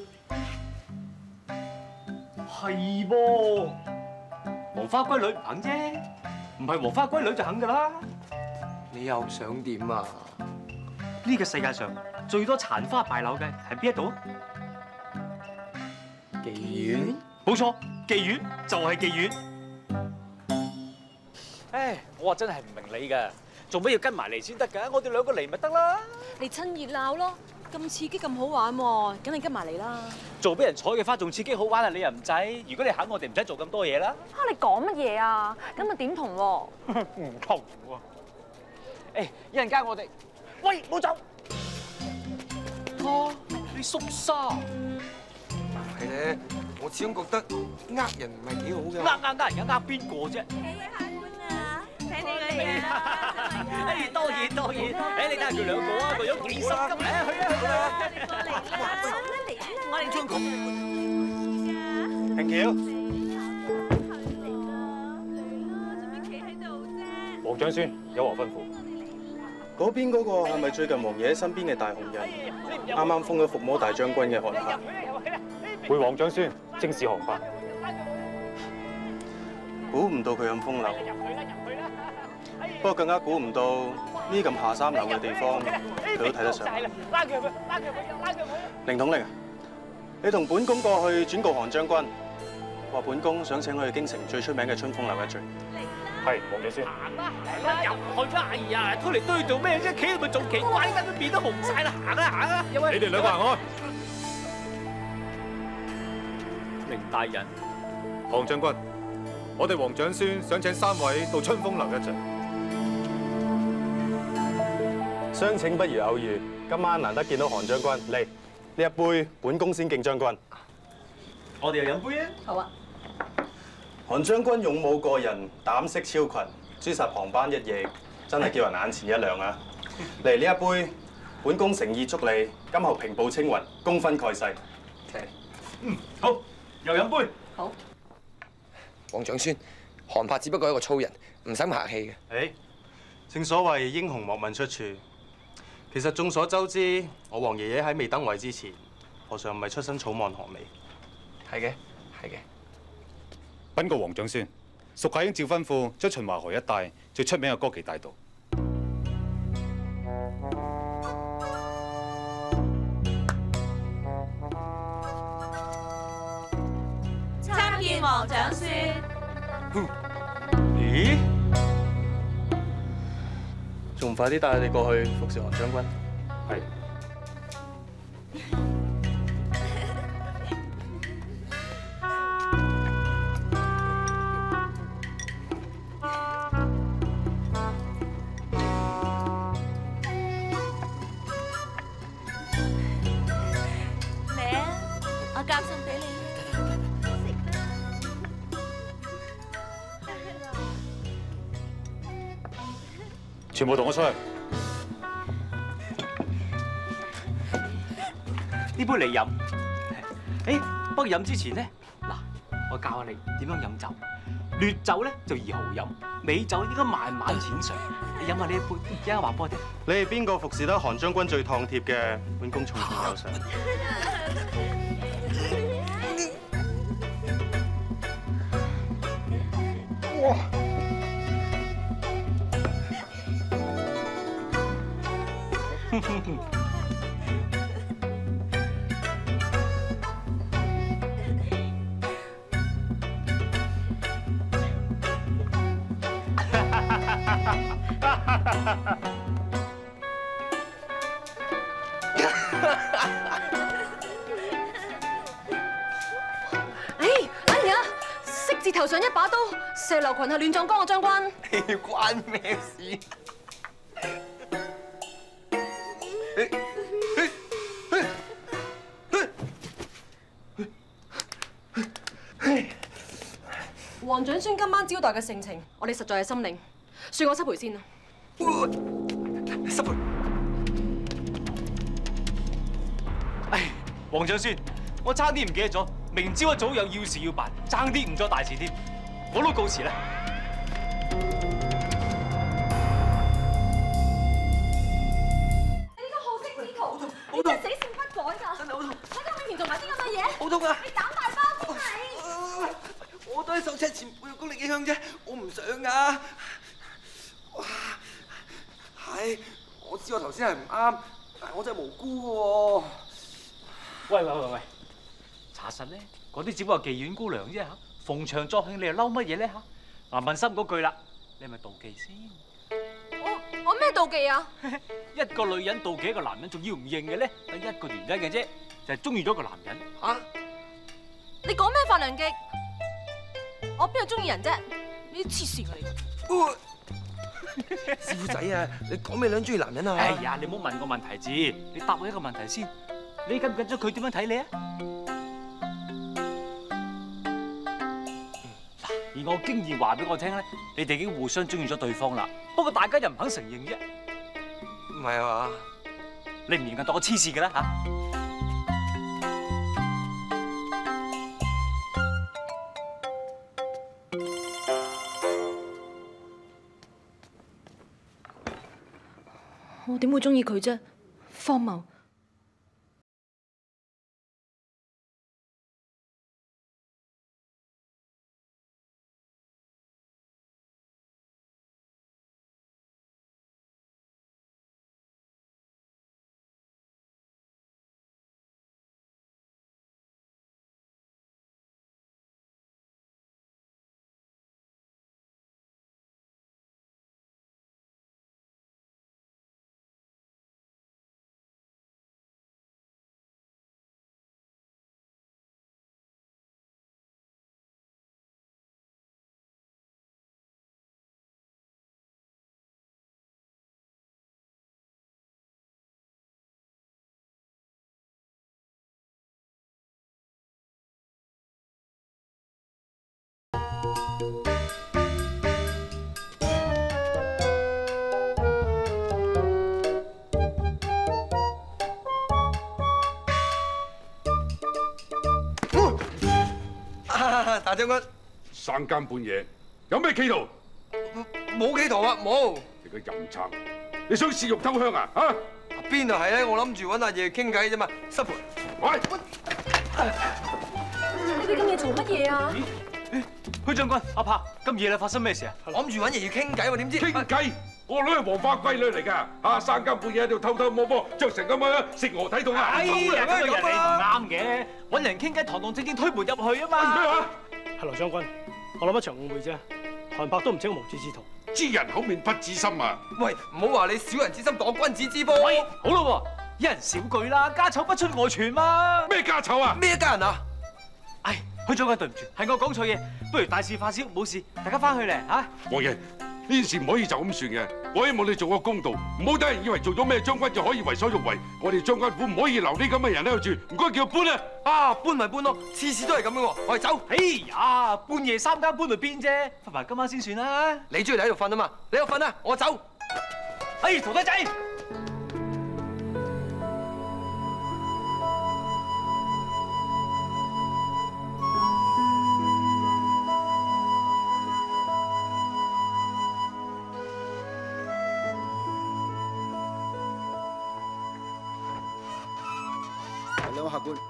N: 係噃，黃花閨女唔肯啫，唔係黃花閨女就肯噶啦。
C: 你又想點啊？
N: 呢個世界上最多殘花敗柳嘅係邊一度啊？
C: 妓院？
N: 冇錯，妓院就係妓院。
O: 唉，我話真係唔明你㗎，做咩要跟埋嚟先得㗎？我哋兩個嚟咪得啦。
T: 你趁熱鬧咯，咁刺激咁好玩喎，梗係跟埋嚟啦。
O: 做俾人採嘅花仲刺激好玩啊！你又唔制，如果你肯，我哋唔使做咁多嘢啦。
T: 你講乜嘢啊？咁咪點同喎？
O: 唔同喎。 誒，一陣間我哋，喂，冇走。哥，你縮沙。
C: 係咧，我始終覺得呃人唔係幾好嘅。
O: 呃人家呃邊個啫？
I: 睇你個樣，
O: 誒，當然，誒，你睇下佢兩個啊，個樣幾心急咧，去啦！
I: 我哋將佢。
E: Thank you。黃長孫有何吩咐？
Q: 嗰邊嗰個係咪最近王爺喺身邊嘅大紅人？啱啱封咗伏魔大將軍嘅寒客。
E: 回黃長孫，正是航伯。
Q: 估唔到佢咁風流，不過更加估唔到呢咁下三流嘅地方，佢都睇得上。凌統領啊，你同本宮過去轉告韓將軍，話本宮想請佢去京城最出名嘅春風樓一聚。
E: 係，黃長孫。
O: 行啦，入去啦！哎呀，推嚟推去做咩啫？企喺度咪仲奇怪，間都變得紅晒啦！行啦！
E: 你哋兩個行開。
O: 凌大人，
E: 韓將軍，我哋黃長孫想請3位到春風樓一聚。
Q: 相請不如偶遇，今晚難得見到韓將軍，嚟呢一杯，本宮先敬將軍。
O: 我哋又飲杯啊！
L: 好啊。
Q: 韓將軍勇武過人，膽識超群，誅殺龐班一役，真係叫人眼前一亮啊！嚟呢一杯，本宮誠意祝你今後平步青雲，功勳蓋世。
O: 好，又飲杯。
L: 好。
C: 黃長孫，韓伯只不過係一個粗人，唔使咁客氣嘅。
Q: 誒，正所謂英雄莫問出處。其實眾所周知，我黃爺爺喺未登位之前，何嘗唔係出身草莽寒微？
C: 係嘅，係嘅。
E: 稟告黃長孫，屬下應照吩咐，將秦淮河一帶最出名嘅歌妓帶到。
I: 參見黃長孫。
Q: 咦？仲唔快啲帶佢哋過去服侍韓將軍？
E: 係。
I: 我夾餸俾你。
E: 全部同我出去。
O: 呢杯你飲。誒，不過飲之前咧，嗱，我教下你點樣飲酒。劣酒咧就易豪飲，美酒應該慢慢淺嘗。你飲下呢一杯，一陣話俾我聽。
Q: 你係邊個服侍得韓將軍最熨貼嘅？本宮從前有賞。
C: 哇！
G: 哎呀，色字頭上一把刀，石榴裙係亂葬崗啊，將軍。
C: 關咩事？
G: 黃長孫今晚招待嘅盛情，我哋實在係心領，算我失陪先啦。
C: 失陪。
O: 唉，黃長孫，我差啲唔記得咗，明朝一早有要事要辦，爭啲誤咗大事添，我都告辭啦。
I: 你呢個好色之徒，你真係死性不改㗎！真係好痛！喺你面前做埋啲咁嘅嘢，
C: 好痛啊！
I: 你膽大包天你！
C: 我都係受赤前輩嘅功力影響啫，我唔想㗎。哇！係，我知我頭先係唔啱，但係我真係無辜嘅喎。
O: 喂，查實咧，嗰啲只不過妓院姑娘啫嚇，逢場作興，你又嬲乜嘢咧嚇？嗱，問心嗰句啦，你係咪妒忌先？
G: 我咩妒忌啊？
O: 一個女人妒忌一個男人，仲要唔認嘅咧，得一個原因嘅啫，就係中意咗個男人。
G: 嚇！你講咩法良極？我邊度中意人啫？你黐線㗎你！
C: 師傅仔啊，你講咩兩中意男人啊？
O: 哎呀，你唔好問個問題字，你答我一個問題先。你緊唔緊張佢點樣睇你啊？嗱，而我經驗話俾我聽咧，你哋已經互相中意咗對方啦。不過大家又唔肯承認啫。
C: 唔係啊嘛？
O: 你唔認就當我黐線嘅啦嚇！
I: 我點會中意佢啫？荒謬！
C: 大將軍，
V: 三更半夜有咩企圖？
C: 冇企圖啊，冇。
V: 你個淫賊，你想竊玉偷香啊？啊？
C: 邊度係咧？我諗住揾阿爺傾偈啫嘛。濕盤，喂！
I: 你哋咁夜嘈乜嘢啊？
O: 許將軍，阿柏，咁夜啦，發生咩事啊？
C: 諗住揾爺爺傾偈喎，點知？
V: 傾偈？我女係黃花閨女嚟㗎，啊三更半夜喺度偷偷摸摸，着成咁樣，食鵝睇痛啊！
O: 哎呀，咁嘅人你唔啱嘅，揾人傾偈，堂堂正正推門入去啊嘛！
V: 咩話？
M: 係羅將軍，我諗一場誤會啫。韓柏都唔清無知之徒，
V: 知人口面不知心啊！
C: 喂，唔好話你小人之心擋君子之腹。
O: 喂，好咯喎，一人少句啦，家醜不出外傳嘛。
V: 咩家醜啊？
C: 咩家人啊？
O: 唉，許將軍對唔住，係我講錯嘢，不如大事化小，冇事，大家翻去咧嚇。
V: 王爺，呢件事唔可以就咁算嘅，我希望你做個公道，唔好等人以為做咗咩將軍就可以為所欲為。我哋將軍府唔可以留呢咁嘅人喺度住，唔該叫佢搬啊！
C: 啊，搬咪搬咯，次次都係咁樣喎。我哋走。
O: 哎呀，半夜三更搬去邊啫？瞓埋今晚先算啦。
C: 你中意喺度瞓啊嘛？你喺度瞓啊，我走。
O: 哎，徒弟仔。
J: 兩位客官，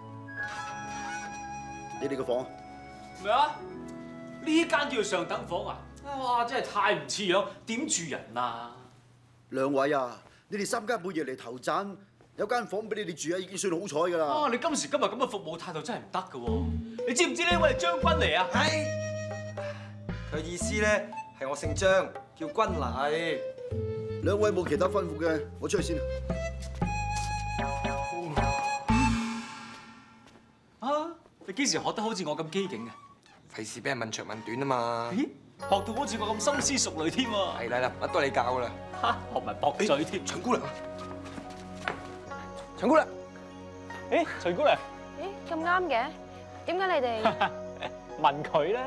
J: 你哋個房
O: 咩啊？呢間叫上等房啊！哇，真係太唔似樣，點住人啊？
J: 兩位啊，你哋三更半夜嚟投贊，有間房俾你哋住啊，已經算好彩㗎啦。
O: 啊！你今時今日咁嘅服務態度真係唔得㗎喎！你知唔知呢位係將軍嚟啊？
C: 係。佢意思咧係我姓張，叫軍禮。
J: 兩位冇其他吩咐嘅，我出去先。
O: 啊！你幾時學得好似我咁機警嘅？
C: 費事俾人問長問短啊嘛！
O: 咦？學到好似我咁深思熟慮添喎！
C: 係啦，乜都係你教㗎啦。
O: 嚇，學埋駁嘴添。
C: 陳姑娘，陳姑娘，
O: 誒，陳姑娘，
B: 咦，咁啱嘅？點解你哋
O: 問佢咧？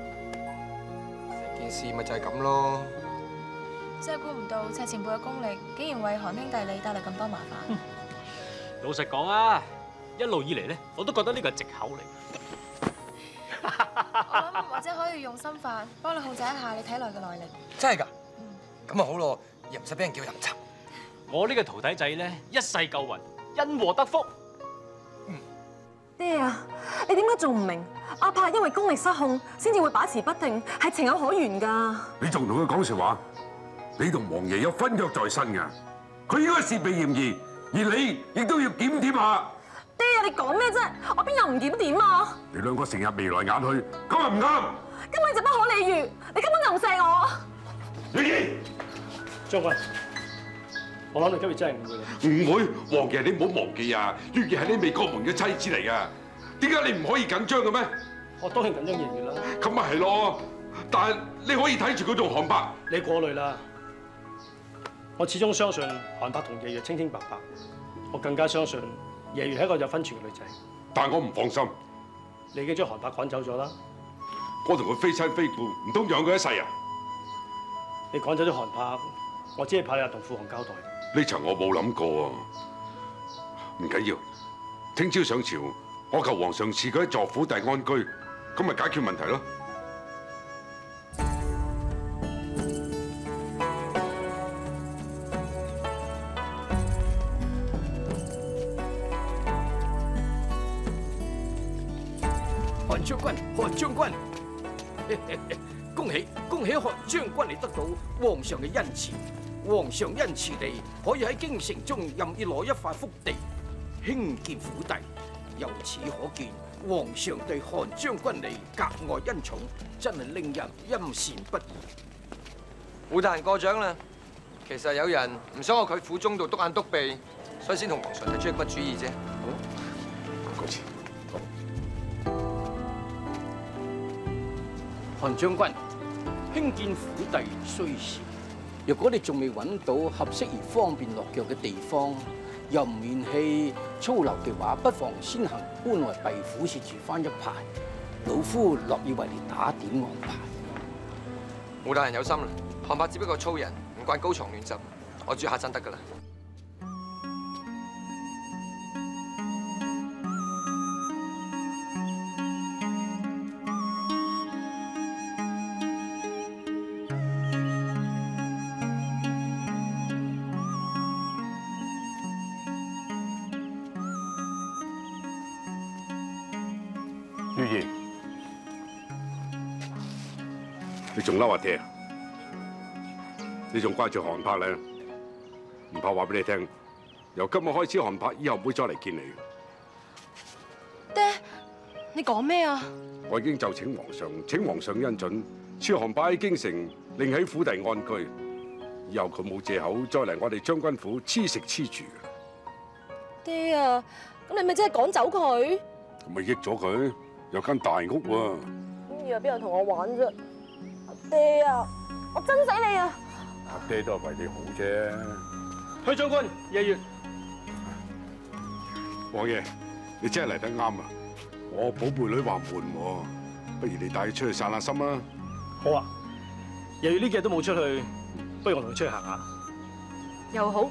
C: 成件事咪就係咁咯。
B: 真係估唔到赤前輩嘅功力，竟然為韓兄弟你帶嚟咁多麻煩。
O: 老實講啊，一路以嚟咧，我都覺得呢個係藉口嚟。
B: 我諗或者可以用心法幫你控制一下你體內嘅內力。
C: 真係㗎？咁啊好咯，又唔使俾人叫淫賊。
O: 我呢個徒弟仔咧，一世夠運，因禍得福。
I: 爹啊，你點解仲唔明？阿柏因為功力失控，先至會把持不定，係情有可原㗎。
V: 你仲同佢講笑話？你同王爺有婚約在身㗎，佢應該是被嫌疑，而你亦都要檢點下。
I: 爹啊，你講咩啫？我邊有唔檢點啊？
V: 你兩個成日眉來眼去，咁係唔啱。
I: 根本就不可理喻，你根本就唔錫我。
M: 將軍，我諗你今日真係誤會啦。
V: 唔會，王爺你唔好忘記啊，月兒係你未過門嘅妻子嚟㗎，點解你唔可以緊張嘅咩？
M: 我當然緊張爺爺啦。
V: 咁咪係咯，但係你可以睇住佢做韓伯。
M: 你過慮啦， 我始終相信韓柏同夜月清清白白，我更加相信夜月係一個有分寸嘅女仔。
V: 但我唔放心，
M: 你已經將韓柏趕走咗啦。
V: 我同佢非親非故，唔通養佢一世啊？
M: 你趕走咗韓柏，我只係怕你同父皇交代。
V: 呢層我冇諗過啊，唔緊要。聽朝上朝，我求皇上賜佢一座府邸安居，咁咪解決問題咯。
R: 韓將軍，韓將軍，恭喜恭喜韓將軍你得到皇上嘅恩賜。皇上恩賜你可以喺京城中任意攞一塊福地，興建府邸。由此可見，皇上對韓將軍你格外恩寵，真係令人欽羨不已。
C: 胡大人過獎啦，其實有人唔想我佢府中度篤眼篤鼻，所以先同皇上提出一筆主意啫。
V: 好，嗰次。
R: 韓將軍，興建府邸需時，若果你仲未揾到合適而方便落腳嘅地方，又唔願氣操勞嘅話，不妨先行搬為弊府處住翻一排。老夫樂意為你打點安排。胡大人有心啦，韓柏只不過粗人，唔慣高床亂枕，我住下陣得㗎啦。
V: 月兒，你仲嬲阿爹？你仲掛住韓柏咧？唔怕話俾你聽，由今日開始，韓柏以後唔會再嚟見你。
T: 爹，你講咩啊？
V: 我已經就請皇上，請皇上恩准，賜韓柏喺京城另喺府邸安居。以後佢冇藉口再嚟我哋將軍府黐食黐住嘅。
T: 爹啊，咁你咪真係趕走佢？
V: 咁咪益咗佢，有間大屋喎。
T: 咁以後邊有同我玩啫？爹啊，我憎死你啊！
V: 阿爹都係為你好啫。
M: 許將軍，夜月。
V: 王爺，你真係嚟得啱啊！我寶貝女話悶喎，不如你帶佢出去散下心啊！
M: 好啊，夜月呢幾日都冇出去，不如我同佢出去行下。
T: 又好。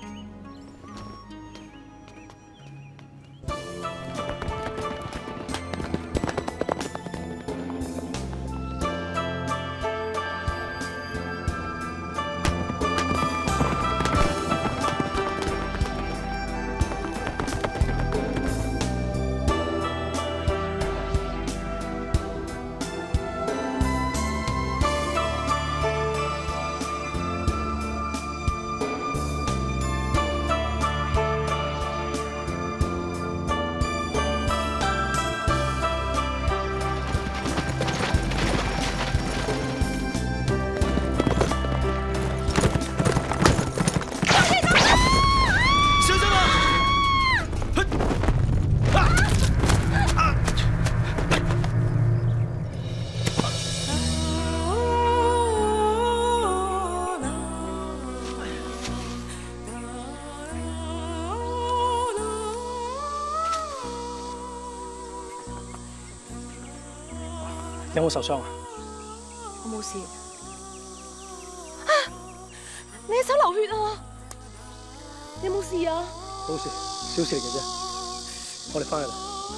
M: 有冇受傷啊？
T: 我冇事。啊！你手流血啊！你有冇事啊？
M: 冇事，小事嚟嘅啫。我哋翻去啦。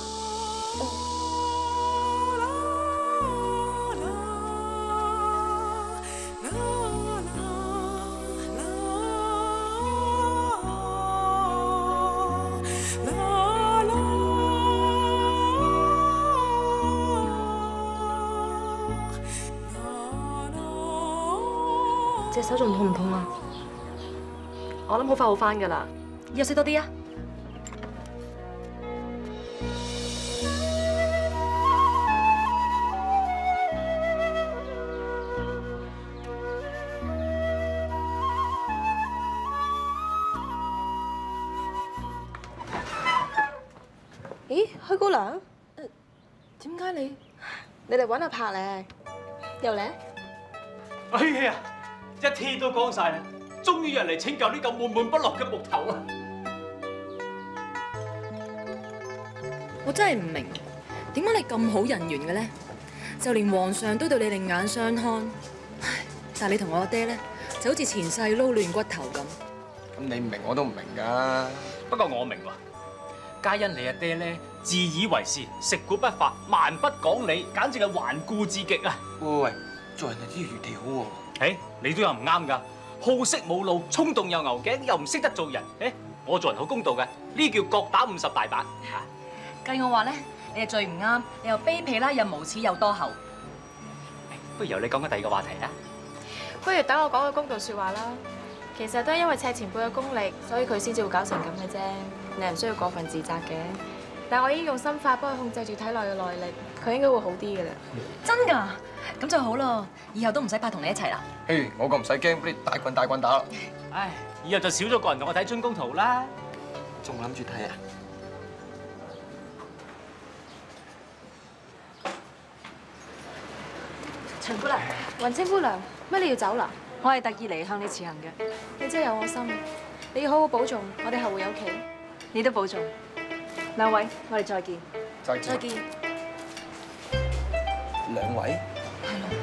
T: 隻手仲痛唔痛啊？我諗好快好返㗎啦，休息多啲啊！
B: 咦，許姑娘，
T: 點解你
B: 嚟揾阿柏咧？又嚟？
O: 哎呀！一天都光晒啦， 終於有人嚟拯救呢嚿悶悶不樂嘅木頭啊！
P: 我真係唔明，點解你咁好人緣嘅咧？就連皇上都對你另眼相看。唉，但係你同我阿爹咧，就好似前世撈亂骨頭咁。
C: 咁你唔明我都唔明㗎。
O: 不過我明喎，皆因你阿爹咧自以為是，食古不化，蠻不講理，簡直係頑固至極啊！
C: 喂，做人哋都要預地好喎。
O: 誒，你都有唔啱㗎，好色冇腦，衝動又牛頸，又唔識得做人。誒，我做人好公道嘅，呢叫各打50大板。
P: 計我話咧，你係最唔啱，你又卑鄙啦，又無恥又多口。
O: 不如由你講個第二個話題啦。
B: 不如等我講個公道説話啦。其實都係因為赤前輩嘅功力，所以佢先至會搞成咁嘅啫。你唔需要過分自責嘅。但係我已經用心法幫佢控制住體內嘅內力，佢應該會好啲嘅啦。
P: 真㗎？咁就好咯，以後都唔使怕同你一齊啦。
C: 嘿，我個唔使驚，俾你大棍打。
O: 唉，以後就少咗個人同我睇春宮圖啦。
C: 仲諗住睇啊？
B: 陳姑娘，雲清姑娘，乜你要走啦？
P: 我係特意嚟向你辭行嘅。
B: 你真係有我心，你要好好保重，我哋後會有期。
P: 你都保重。兩位，我哋再見。
C: 再見。兩位？
P: 係咯。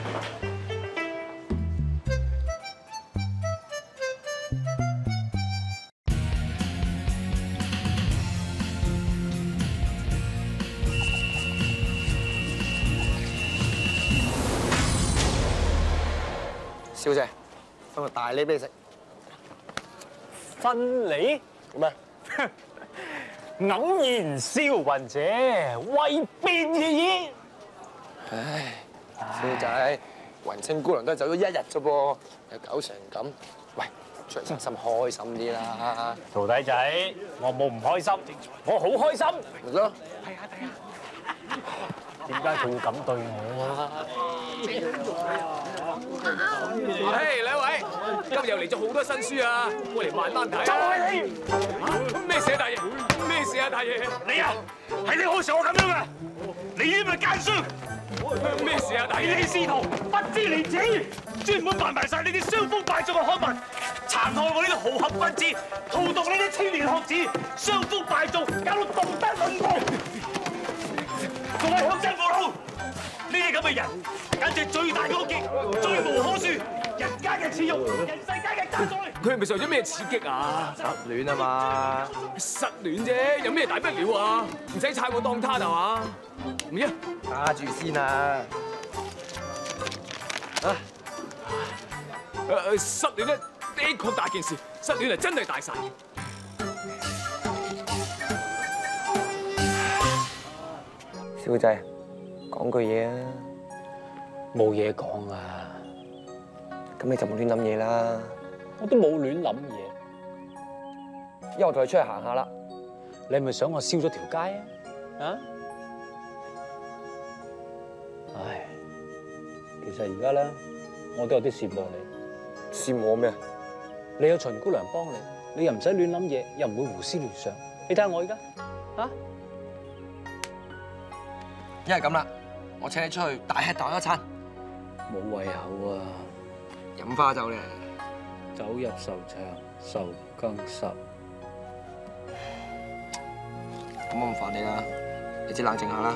C: 小姐，分個大禮俾你食。
N: 分你？
C: 做咩？
N: 黯然銷魂者，為便而已。
C: 唉，小仔，雲清姑娘都係走咗1日啫噃，又搞成咁。喂，出嚟散心開心啲啦。
N: 徒弟仔，我冇唔開心，我好開心。
C: 咪咯。
N: 睇下。點解佢會咁對我啊？
F: 嘿，兩位，今日又嚟咗好多新書啊，過嚟慢慢睇。
N: 就係你！
F: 咩事啊，大爺？咩事啊，大爺？
N: 你啊，係你好似我咁樣啊！你呢咪奸商！
F: 咩事啊，大爺？
N: 你師徒不知廉恥，專門辦埋晒呢啲傷風敗俗嘅刊物，殘害我呢啲豪俠君子，荼毒呢啲青年學子，傷風敗俗，搞到道德淪喪。仲係鄉紳父老，呢啲咁嘅人，簡直係最大惡極，罪無可恕，人間嘅恥辱，人世間嘅渣滓。
F: 佢係咪受咗咩刺激啊？
C: 失戀啊嘛！
F: 失戀啫，有咩大不了啊？唔使踩我當他係嘛？唔呀，
C: 打住先啊！啊！
F: 失戀咧，的確大件事，失戀係真係大晒。
C: 小仔，講句嘢啊！
N: 冇嘢講啊！
C: 咁你就冇亂諗嘢啦。
N: 我都冇亂諗嘢。
C: 因為我同你出去行下啦。
N: 你係咪想我燒咗條街啊？啊？唉，其實而家咧，我都有啲羨慕你。
C: 羨慕我咩？
N: 你有秦姑娘幫你，你又唔使亂諗嘢，又唔會胡思亂想。你睇下我而家，啊？
C: 一係咁啦，我請你出去大吃大喝一餐。
N: 冇胃口啊！
C: 飲花酒咧。
N: 酒入愁腸，愁更愁。
C: 咁我唔煩你啦，你先冷靜下啦。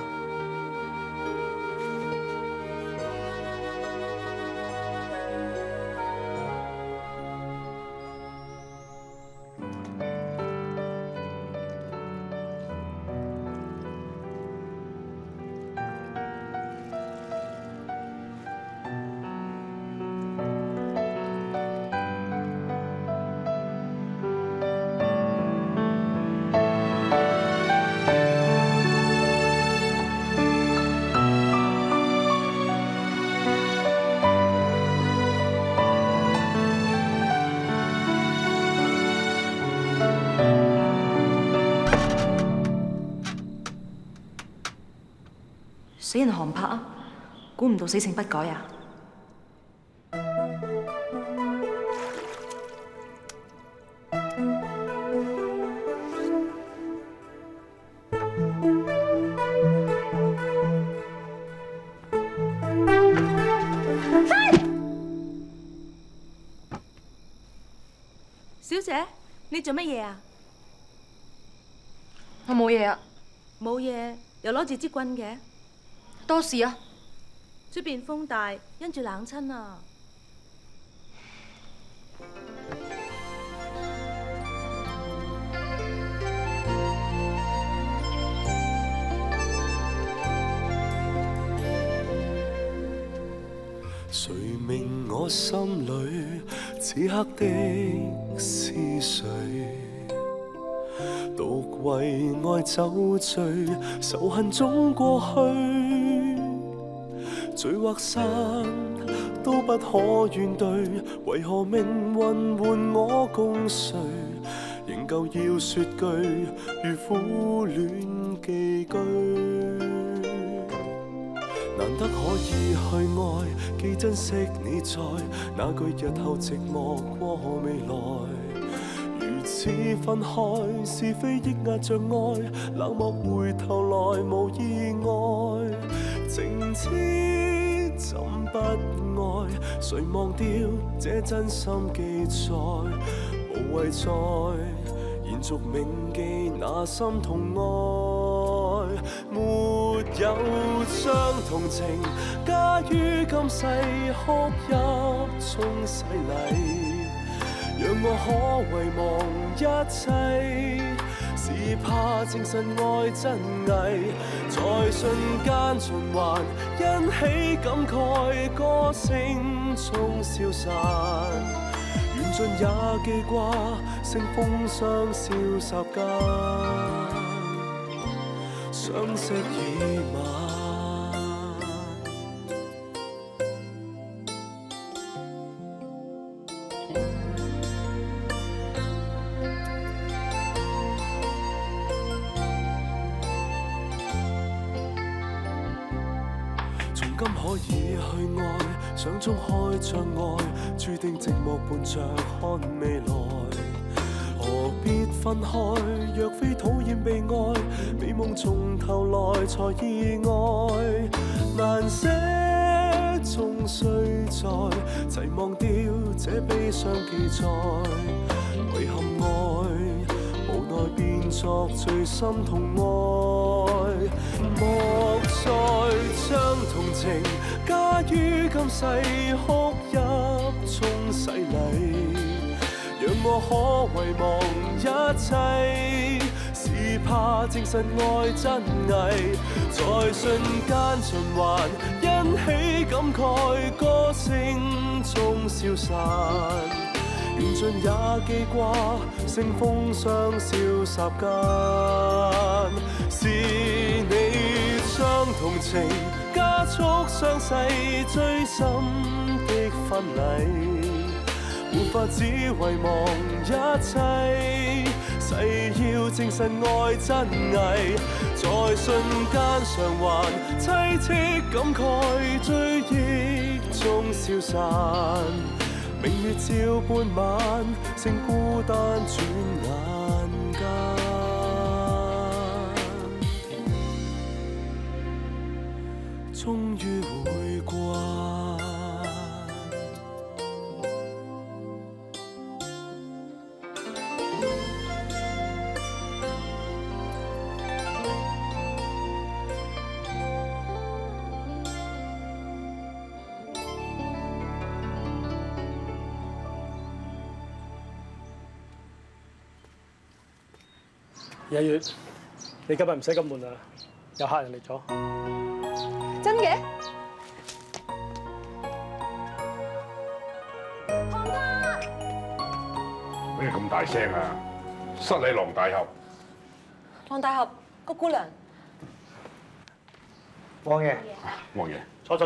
P: 死人寒柏啊！估唔到死性不改啊！
I: 小姐，你做乜嘢啊？
L: 我冇嘢啊。
I: 冇嘢，又攞住支棍嘅。
L: 多事啊！
I: 出邊風大，因住冷親啊！
A: 誰明我心裏此刻的思緒？獨為愛酒醉，仇恨總過去。聚或散都不可怨對，為何命運換我共誰？仍舊要說句如苦戀寄居。難得可以去愛，既珍惜你在，那句日後寂寞過未來。如此分開，是非抑壓着愛，冷漠回頭來無意外。情痴怎不愛？誰忘掉這真心記載？無謂再延續銘記那心痛愛。沒有將同情加於今世，哭泣中洗禮。讓我可遺忘一切，是怕證實愛真偽，在瞬間循環，欣喜感慨，歌聲中消散。緣盡也記掛，乘風霜消霎間，相識已晚。今可以去愛，想中開障礙，注定寂寞伴着看未來。何必分開？若非討厭被愛，美夢從頭來才意外。難捨終須在，齊忘掉這悲傷記載。遺憾愛，無奈變作最心痛愛。莫再將同情加於今世，哭泣中洗禮。讓我可遺忘一切，是怕證實愛真偽。在瞬間循環，欣喜感慨，歌聲中消散。緣盡也記掛，乘風霜消霎間。是你將同情加速傷勢，最深的分離。沒法只遺忘一切，誓要證實愛真偽。在瞬間償還，凄戚感慨，追憶中消散。明月照半晚，剩孤單轉眼間。終於會慣。
M: 野月，你今日唔使咁悶啦，有客人嚟咗。
T: 真嘅？
I: 唐家，
V: 咩咁大聲啊？失禮郎大俠。
P: 郎大俠，谷姑娘。
V: 王爺。王爺。
M: 坐。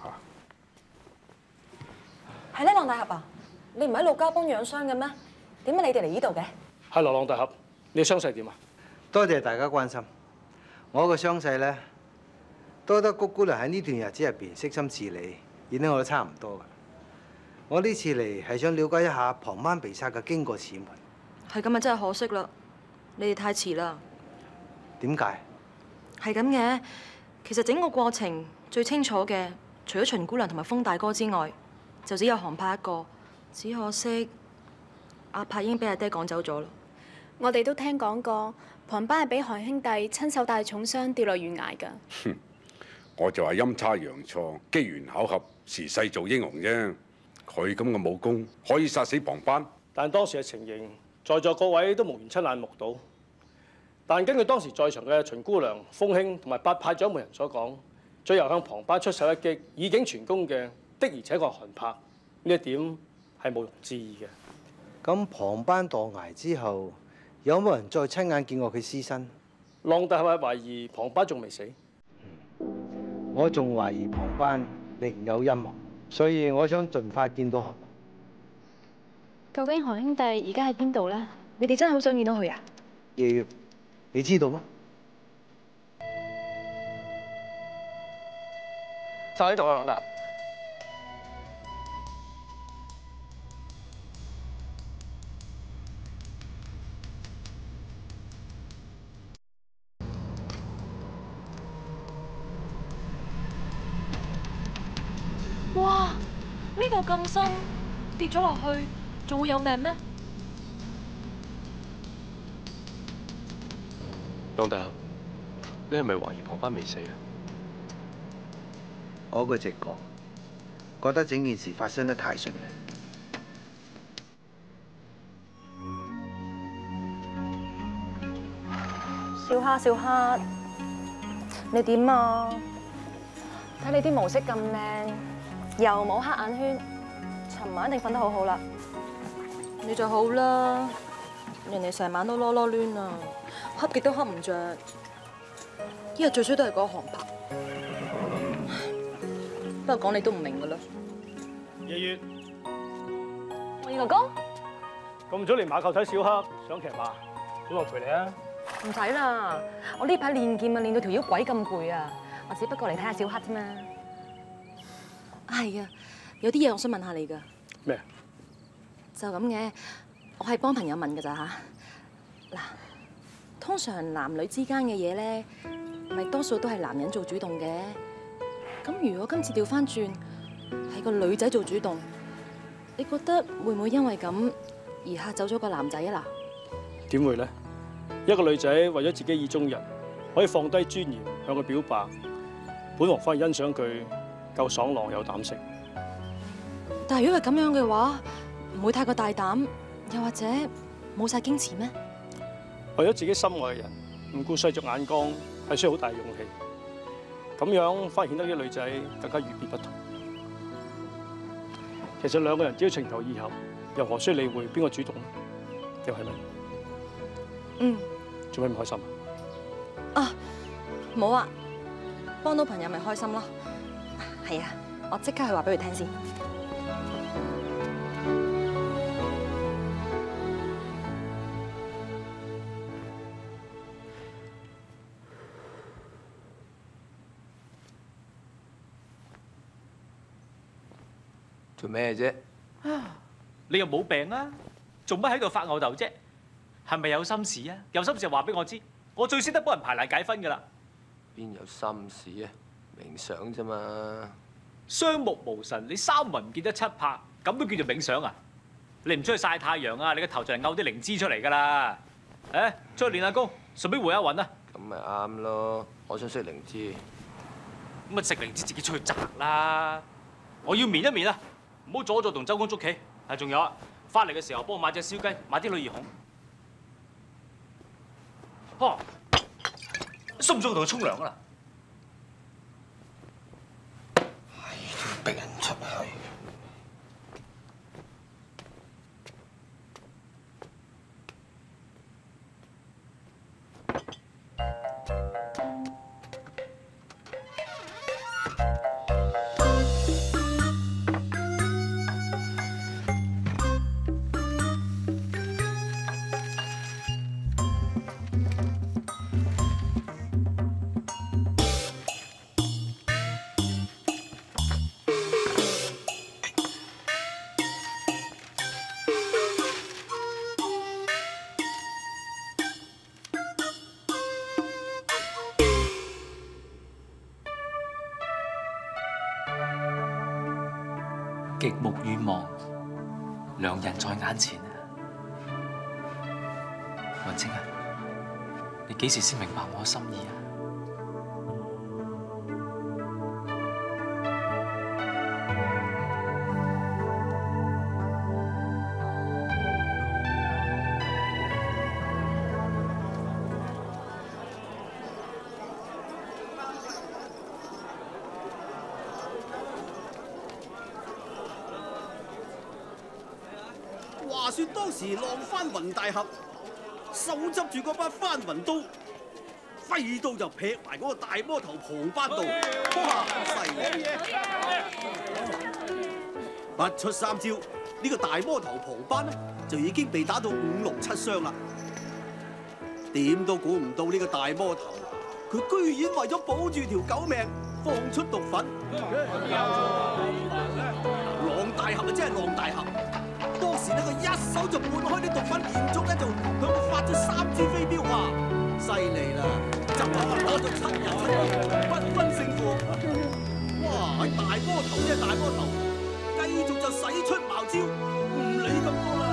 P: 係咧，郎大俠啊，你唔喺陸家幫養傷嘅咩？點解你哋嚟呢度嘅？
M: 係郎大俠，你傷勢點啊？
C: 多謝大家關心。我個傷勢咧，多得谷姑娘喺呢段日子入邊悉心治理，已經我都差唔多噶。我呢次嚟係想了解一下旁灣被殺嘅經過始末。
L: 係咁啊，真係可惜啦！你哋太遲啦。
C: 點解？
L: 係咁嘅，其實整個過程最清楚嘅，除咗秦姑娘同埋風大哥之外，就只有韓柏一個。只可惜
B: 阿柏已經俾阿爹趕走咗啦。
D: 我哋都聽講過，龐班係俾韓兄弟親手帶重傷跌落懸崖㗎。
V: 哼，我就話陰差陽錯，機緣巧合，時勢造英雄啫。佢咁嘅武功可以殺死龐班，
M: 但當時嘅情形，在座各位都無緣親眼目睹。但根據當時在場嘅秦姑娘、風兄同埋八派掌門人所講，最後向龐班出手一擊，以警全功嘅而且確係韓柏，呢一點係毋庸置疑嘅。
S: 咁龐班墮崖之後，有冇人再親眼見過佢屍身？
M: 浪大係咪懷疑龐班仲未死？
S: 我仲懷疑龐班另有陰謀，所以我想盡快見到韓。
B: 究竟韓兄弟而家喺邊度咧？你哋真係好想見到佢啊？
S: 爺爺，你知道嗎？
C: 就喺度啊，嗱。
I: 哇！呢度咁深，跌咗落去，仲會有命咩？
K: 浪大俠，你係咪懷疑龐班未死啊？
S: 我個直覺覺得整件事發生得太順利。
L: 小黑，小黑，你點啊？睇你啲毛色咁靚，又冇黑眼圈，尋晚一定瞓得好好啦。
B: 你就好啦，人哋成晚都囉囉攣啊，瞌極都瞌唔着，一日最衰都係嗰個韓柏。不過講你都唔明噶啦。
M: 夜月，
L: 我二哥哥，
M: 咁早嚟馬廄睇小黑，想騎馬，咁我陪你啊！
L: 唔使啦，我呢排練劍啊，練到條腰鬼咁攰啊，我只不過嚟睇下小黑啫嘛。
B: 係啊，有啲嘢我想問下你噶。
M: 咩？
B: 就咁嘅，我係幫朋友問噶咋吓。嗱，通常男女之間嘅嘢咧，咪多數都係男人做主動嘅。咁如果今次調翻轉，係個女仔做主動，你覺得會唔會因為咁而嚇走咗個男仔啊？嗱，
M: 點會咧？一個女仔為咗自己意中人，可以放低尊嚴向佢表白，本王反而欣賞佢夠爽朗有膽識。
B: 但係如果係咁樣嘅話，唔會太過大膽，又或者冇晒矜持咩？
M: 為咗自己心愛嘅人，唔顧世俗眼光，係需要好大勇氣。咁樣反而顯得啲女仔更加與別不同。其實兩個人只要情投意合，又何須理會邊個主動呢？又係咪？
B: 嗯。
M: 做咩唔開心啊？
B: 啊，冇啊，幫到朋友咪開心咯。係啊，我即刻去話俾佢聽先。
C: 做咩啫？
O: 你又冇病啊？做乜喺度發吽哣啫？係咪有心事啊？有心事就話俾我知，我最識得幫人排難解紛噶啦。
C: 邊有心事啊？冥想啫嘛。
O: 雙目無神，你三魂唔見得七魄，咁都叫做冥想啊？你唔出去曬太陽啊？你個頭就係漚啲靈芝出嚟噶啦。誒，出去練下功，順便回下魂啊。
C: 咁咪啱咯，我想食靈芝。
O: 咁啊食靈芝自己出去摘啦。我要眠一眠啊！唔好阻咗同周公捉棋。係，仲有啊，翻嚟嘅時候幫我買隻燒雞，買啲女兒紅。呵，需唔需要同佢沖涼啊？
C: 係，逼人出去。
O: 極目遠望，良人在眼前啊！
H: 雲清啊，你幾時先明白我嘅心意啊？
U: 話說當時浪翻雲大俠手執住嗰把翻雲刀，揮刀就劈埋嗰個大魔頭龐班度，哇！犀利！不出3招，呢個大魔頭龐班呢就已經被打到5、6、7傷啦。點都估唔到呢個大魔頭，佢居然為咗保住條狗命，放出毒粉。浪大俠啊，真係浪大俠！當時呢，佢一手就撥開啲毒粉，連續咧就向我發咗3支飛鏢，哇！犀利啦！執下攞咗7人7夜，不分勝負。哇！大魔頭真係大魔頭，繼續就使出茅招，唔理咁多啦。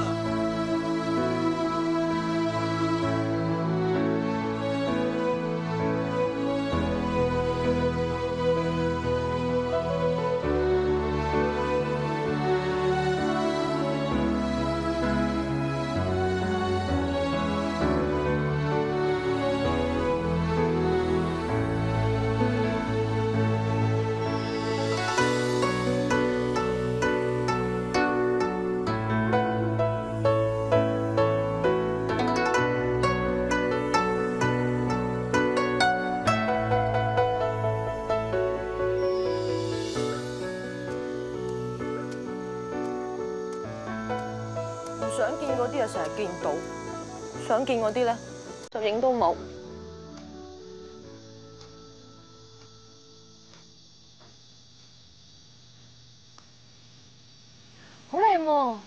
T: 想見嗰啲啊，成日見到；想見嗰啲咧，就影都冇。好靚喎！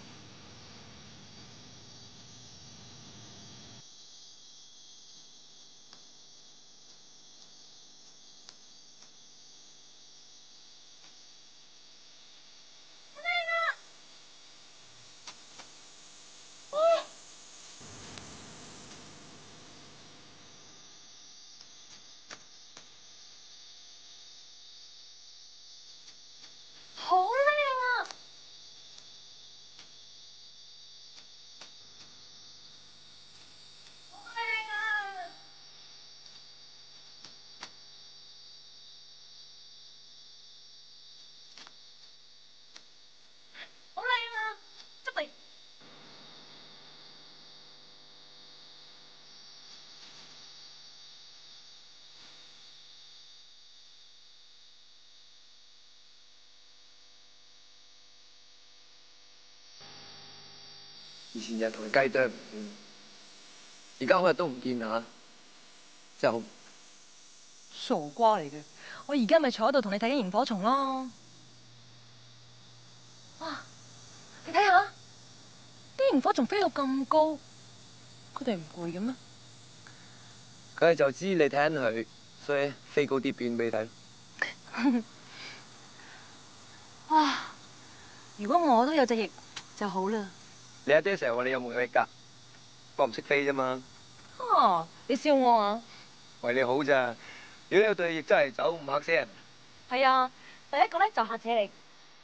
T: 好靚啊！好靚啊！好靚啊！執嚟！
C: 以前日同雞啄唔見，而家好日都唔見啊！真係好
I: 傻瓜嚟嘅，我而家咪坐喺度同你睇緊螢火蟲咯。哇！你睇下，啲螢火蟲飛到咁高，佢哋唔攰嘅咩？
C: 佢哋就知你睇緊佢，所以飛高啲表演俾你睇。
I: 哇！如果我都有隻翼就好啦。
C: 你阿爹成日話你有冇有翼㗎，不過唔識飛啫嘛。
I: 哦，你笑我啊？
C: 為你好咋？如果你有對翼真係走，唔嚇死人。
I: 係啊，第一個咧就嚇死你。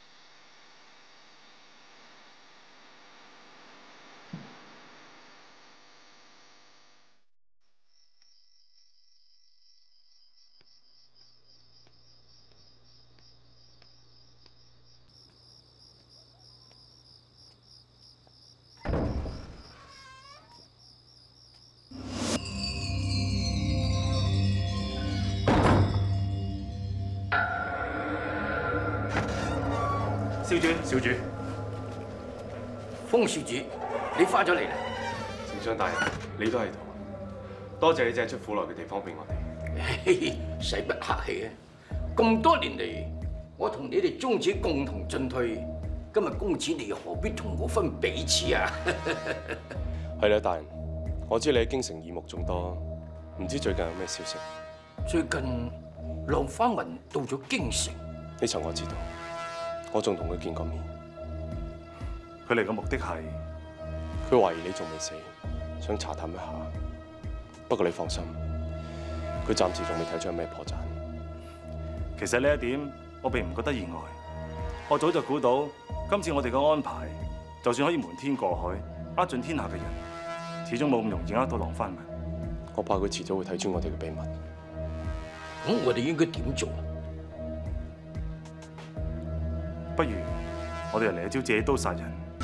R: 少主，少主，風少主，你翻咗嚟啦！
K: 丞相大人，你都喺度，多謝你借出苦來嘅地方俾我哋。
R: 使不客氣啊！咁多年嚟，我同你哋宗子共同進退，今日公子你何必同我分彼此啊？
K: 係啦，大人，我知你喺京城耳目眾多，唔知最近有咩消息？
R: 最近浪花雲到咗京城，
K: 呢層我知道。我仲同佢見過面，
E: 佢嚟嘅目的係，
K: 佢懷疑你仲未死， 想查探一下。不過你放心，佢暫時仲未睇出有咩破綻。
E: 其實呢一點我並唔覺得意外，我早就估到今次我哋嘅安排，就算可以瞞天過海，呃盡天下嘅人，始終冇咁容易呃到郎番文。
K: 我怕佢遲早會睇穿我哋嘅秘密。
R: 咁我哋應該點做啊？
E: 不如我哋嚟一招借刀殺人。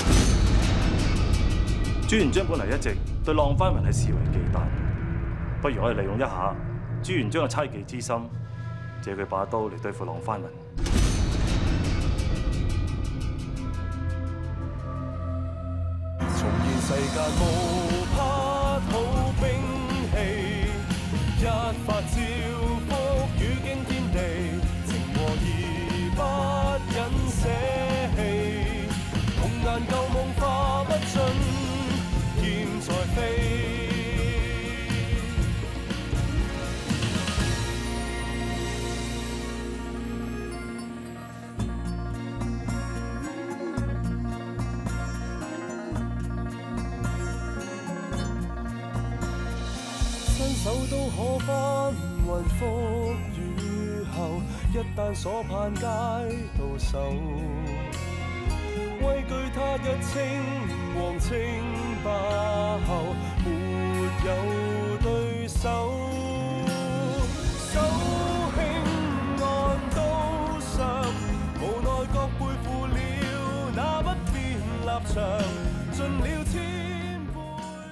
E: 朱元璋本嚟一直對郎番文係視為忌憚，不如我哋利用一下朱元璋嘅猜忌之心，借佢把刀嚟對付郎番文。
A: 重現世間無怕土兵器，一發招福與驚天地，情和義不忍捨棄，紅顏舊夢化不盡，劍在飛。手都可翻雲覆雨後，一旦所盼皆到手，畏懼他日稱王稱霸後，沒有對手。手輕按刀上，無奈各背負了那不變立場，盡了。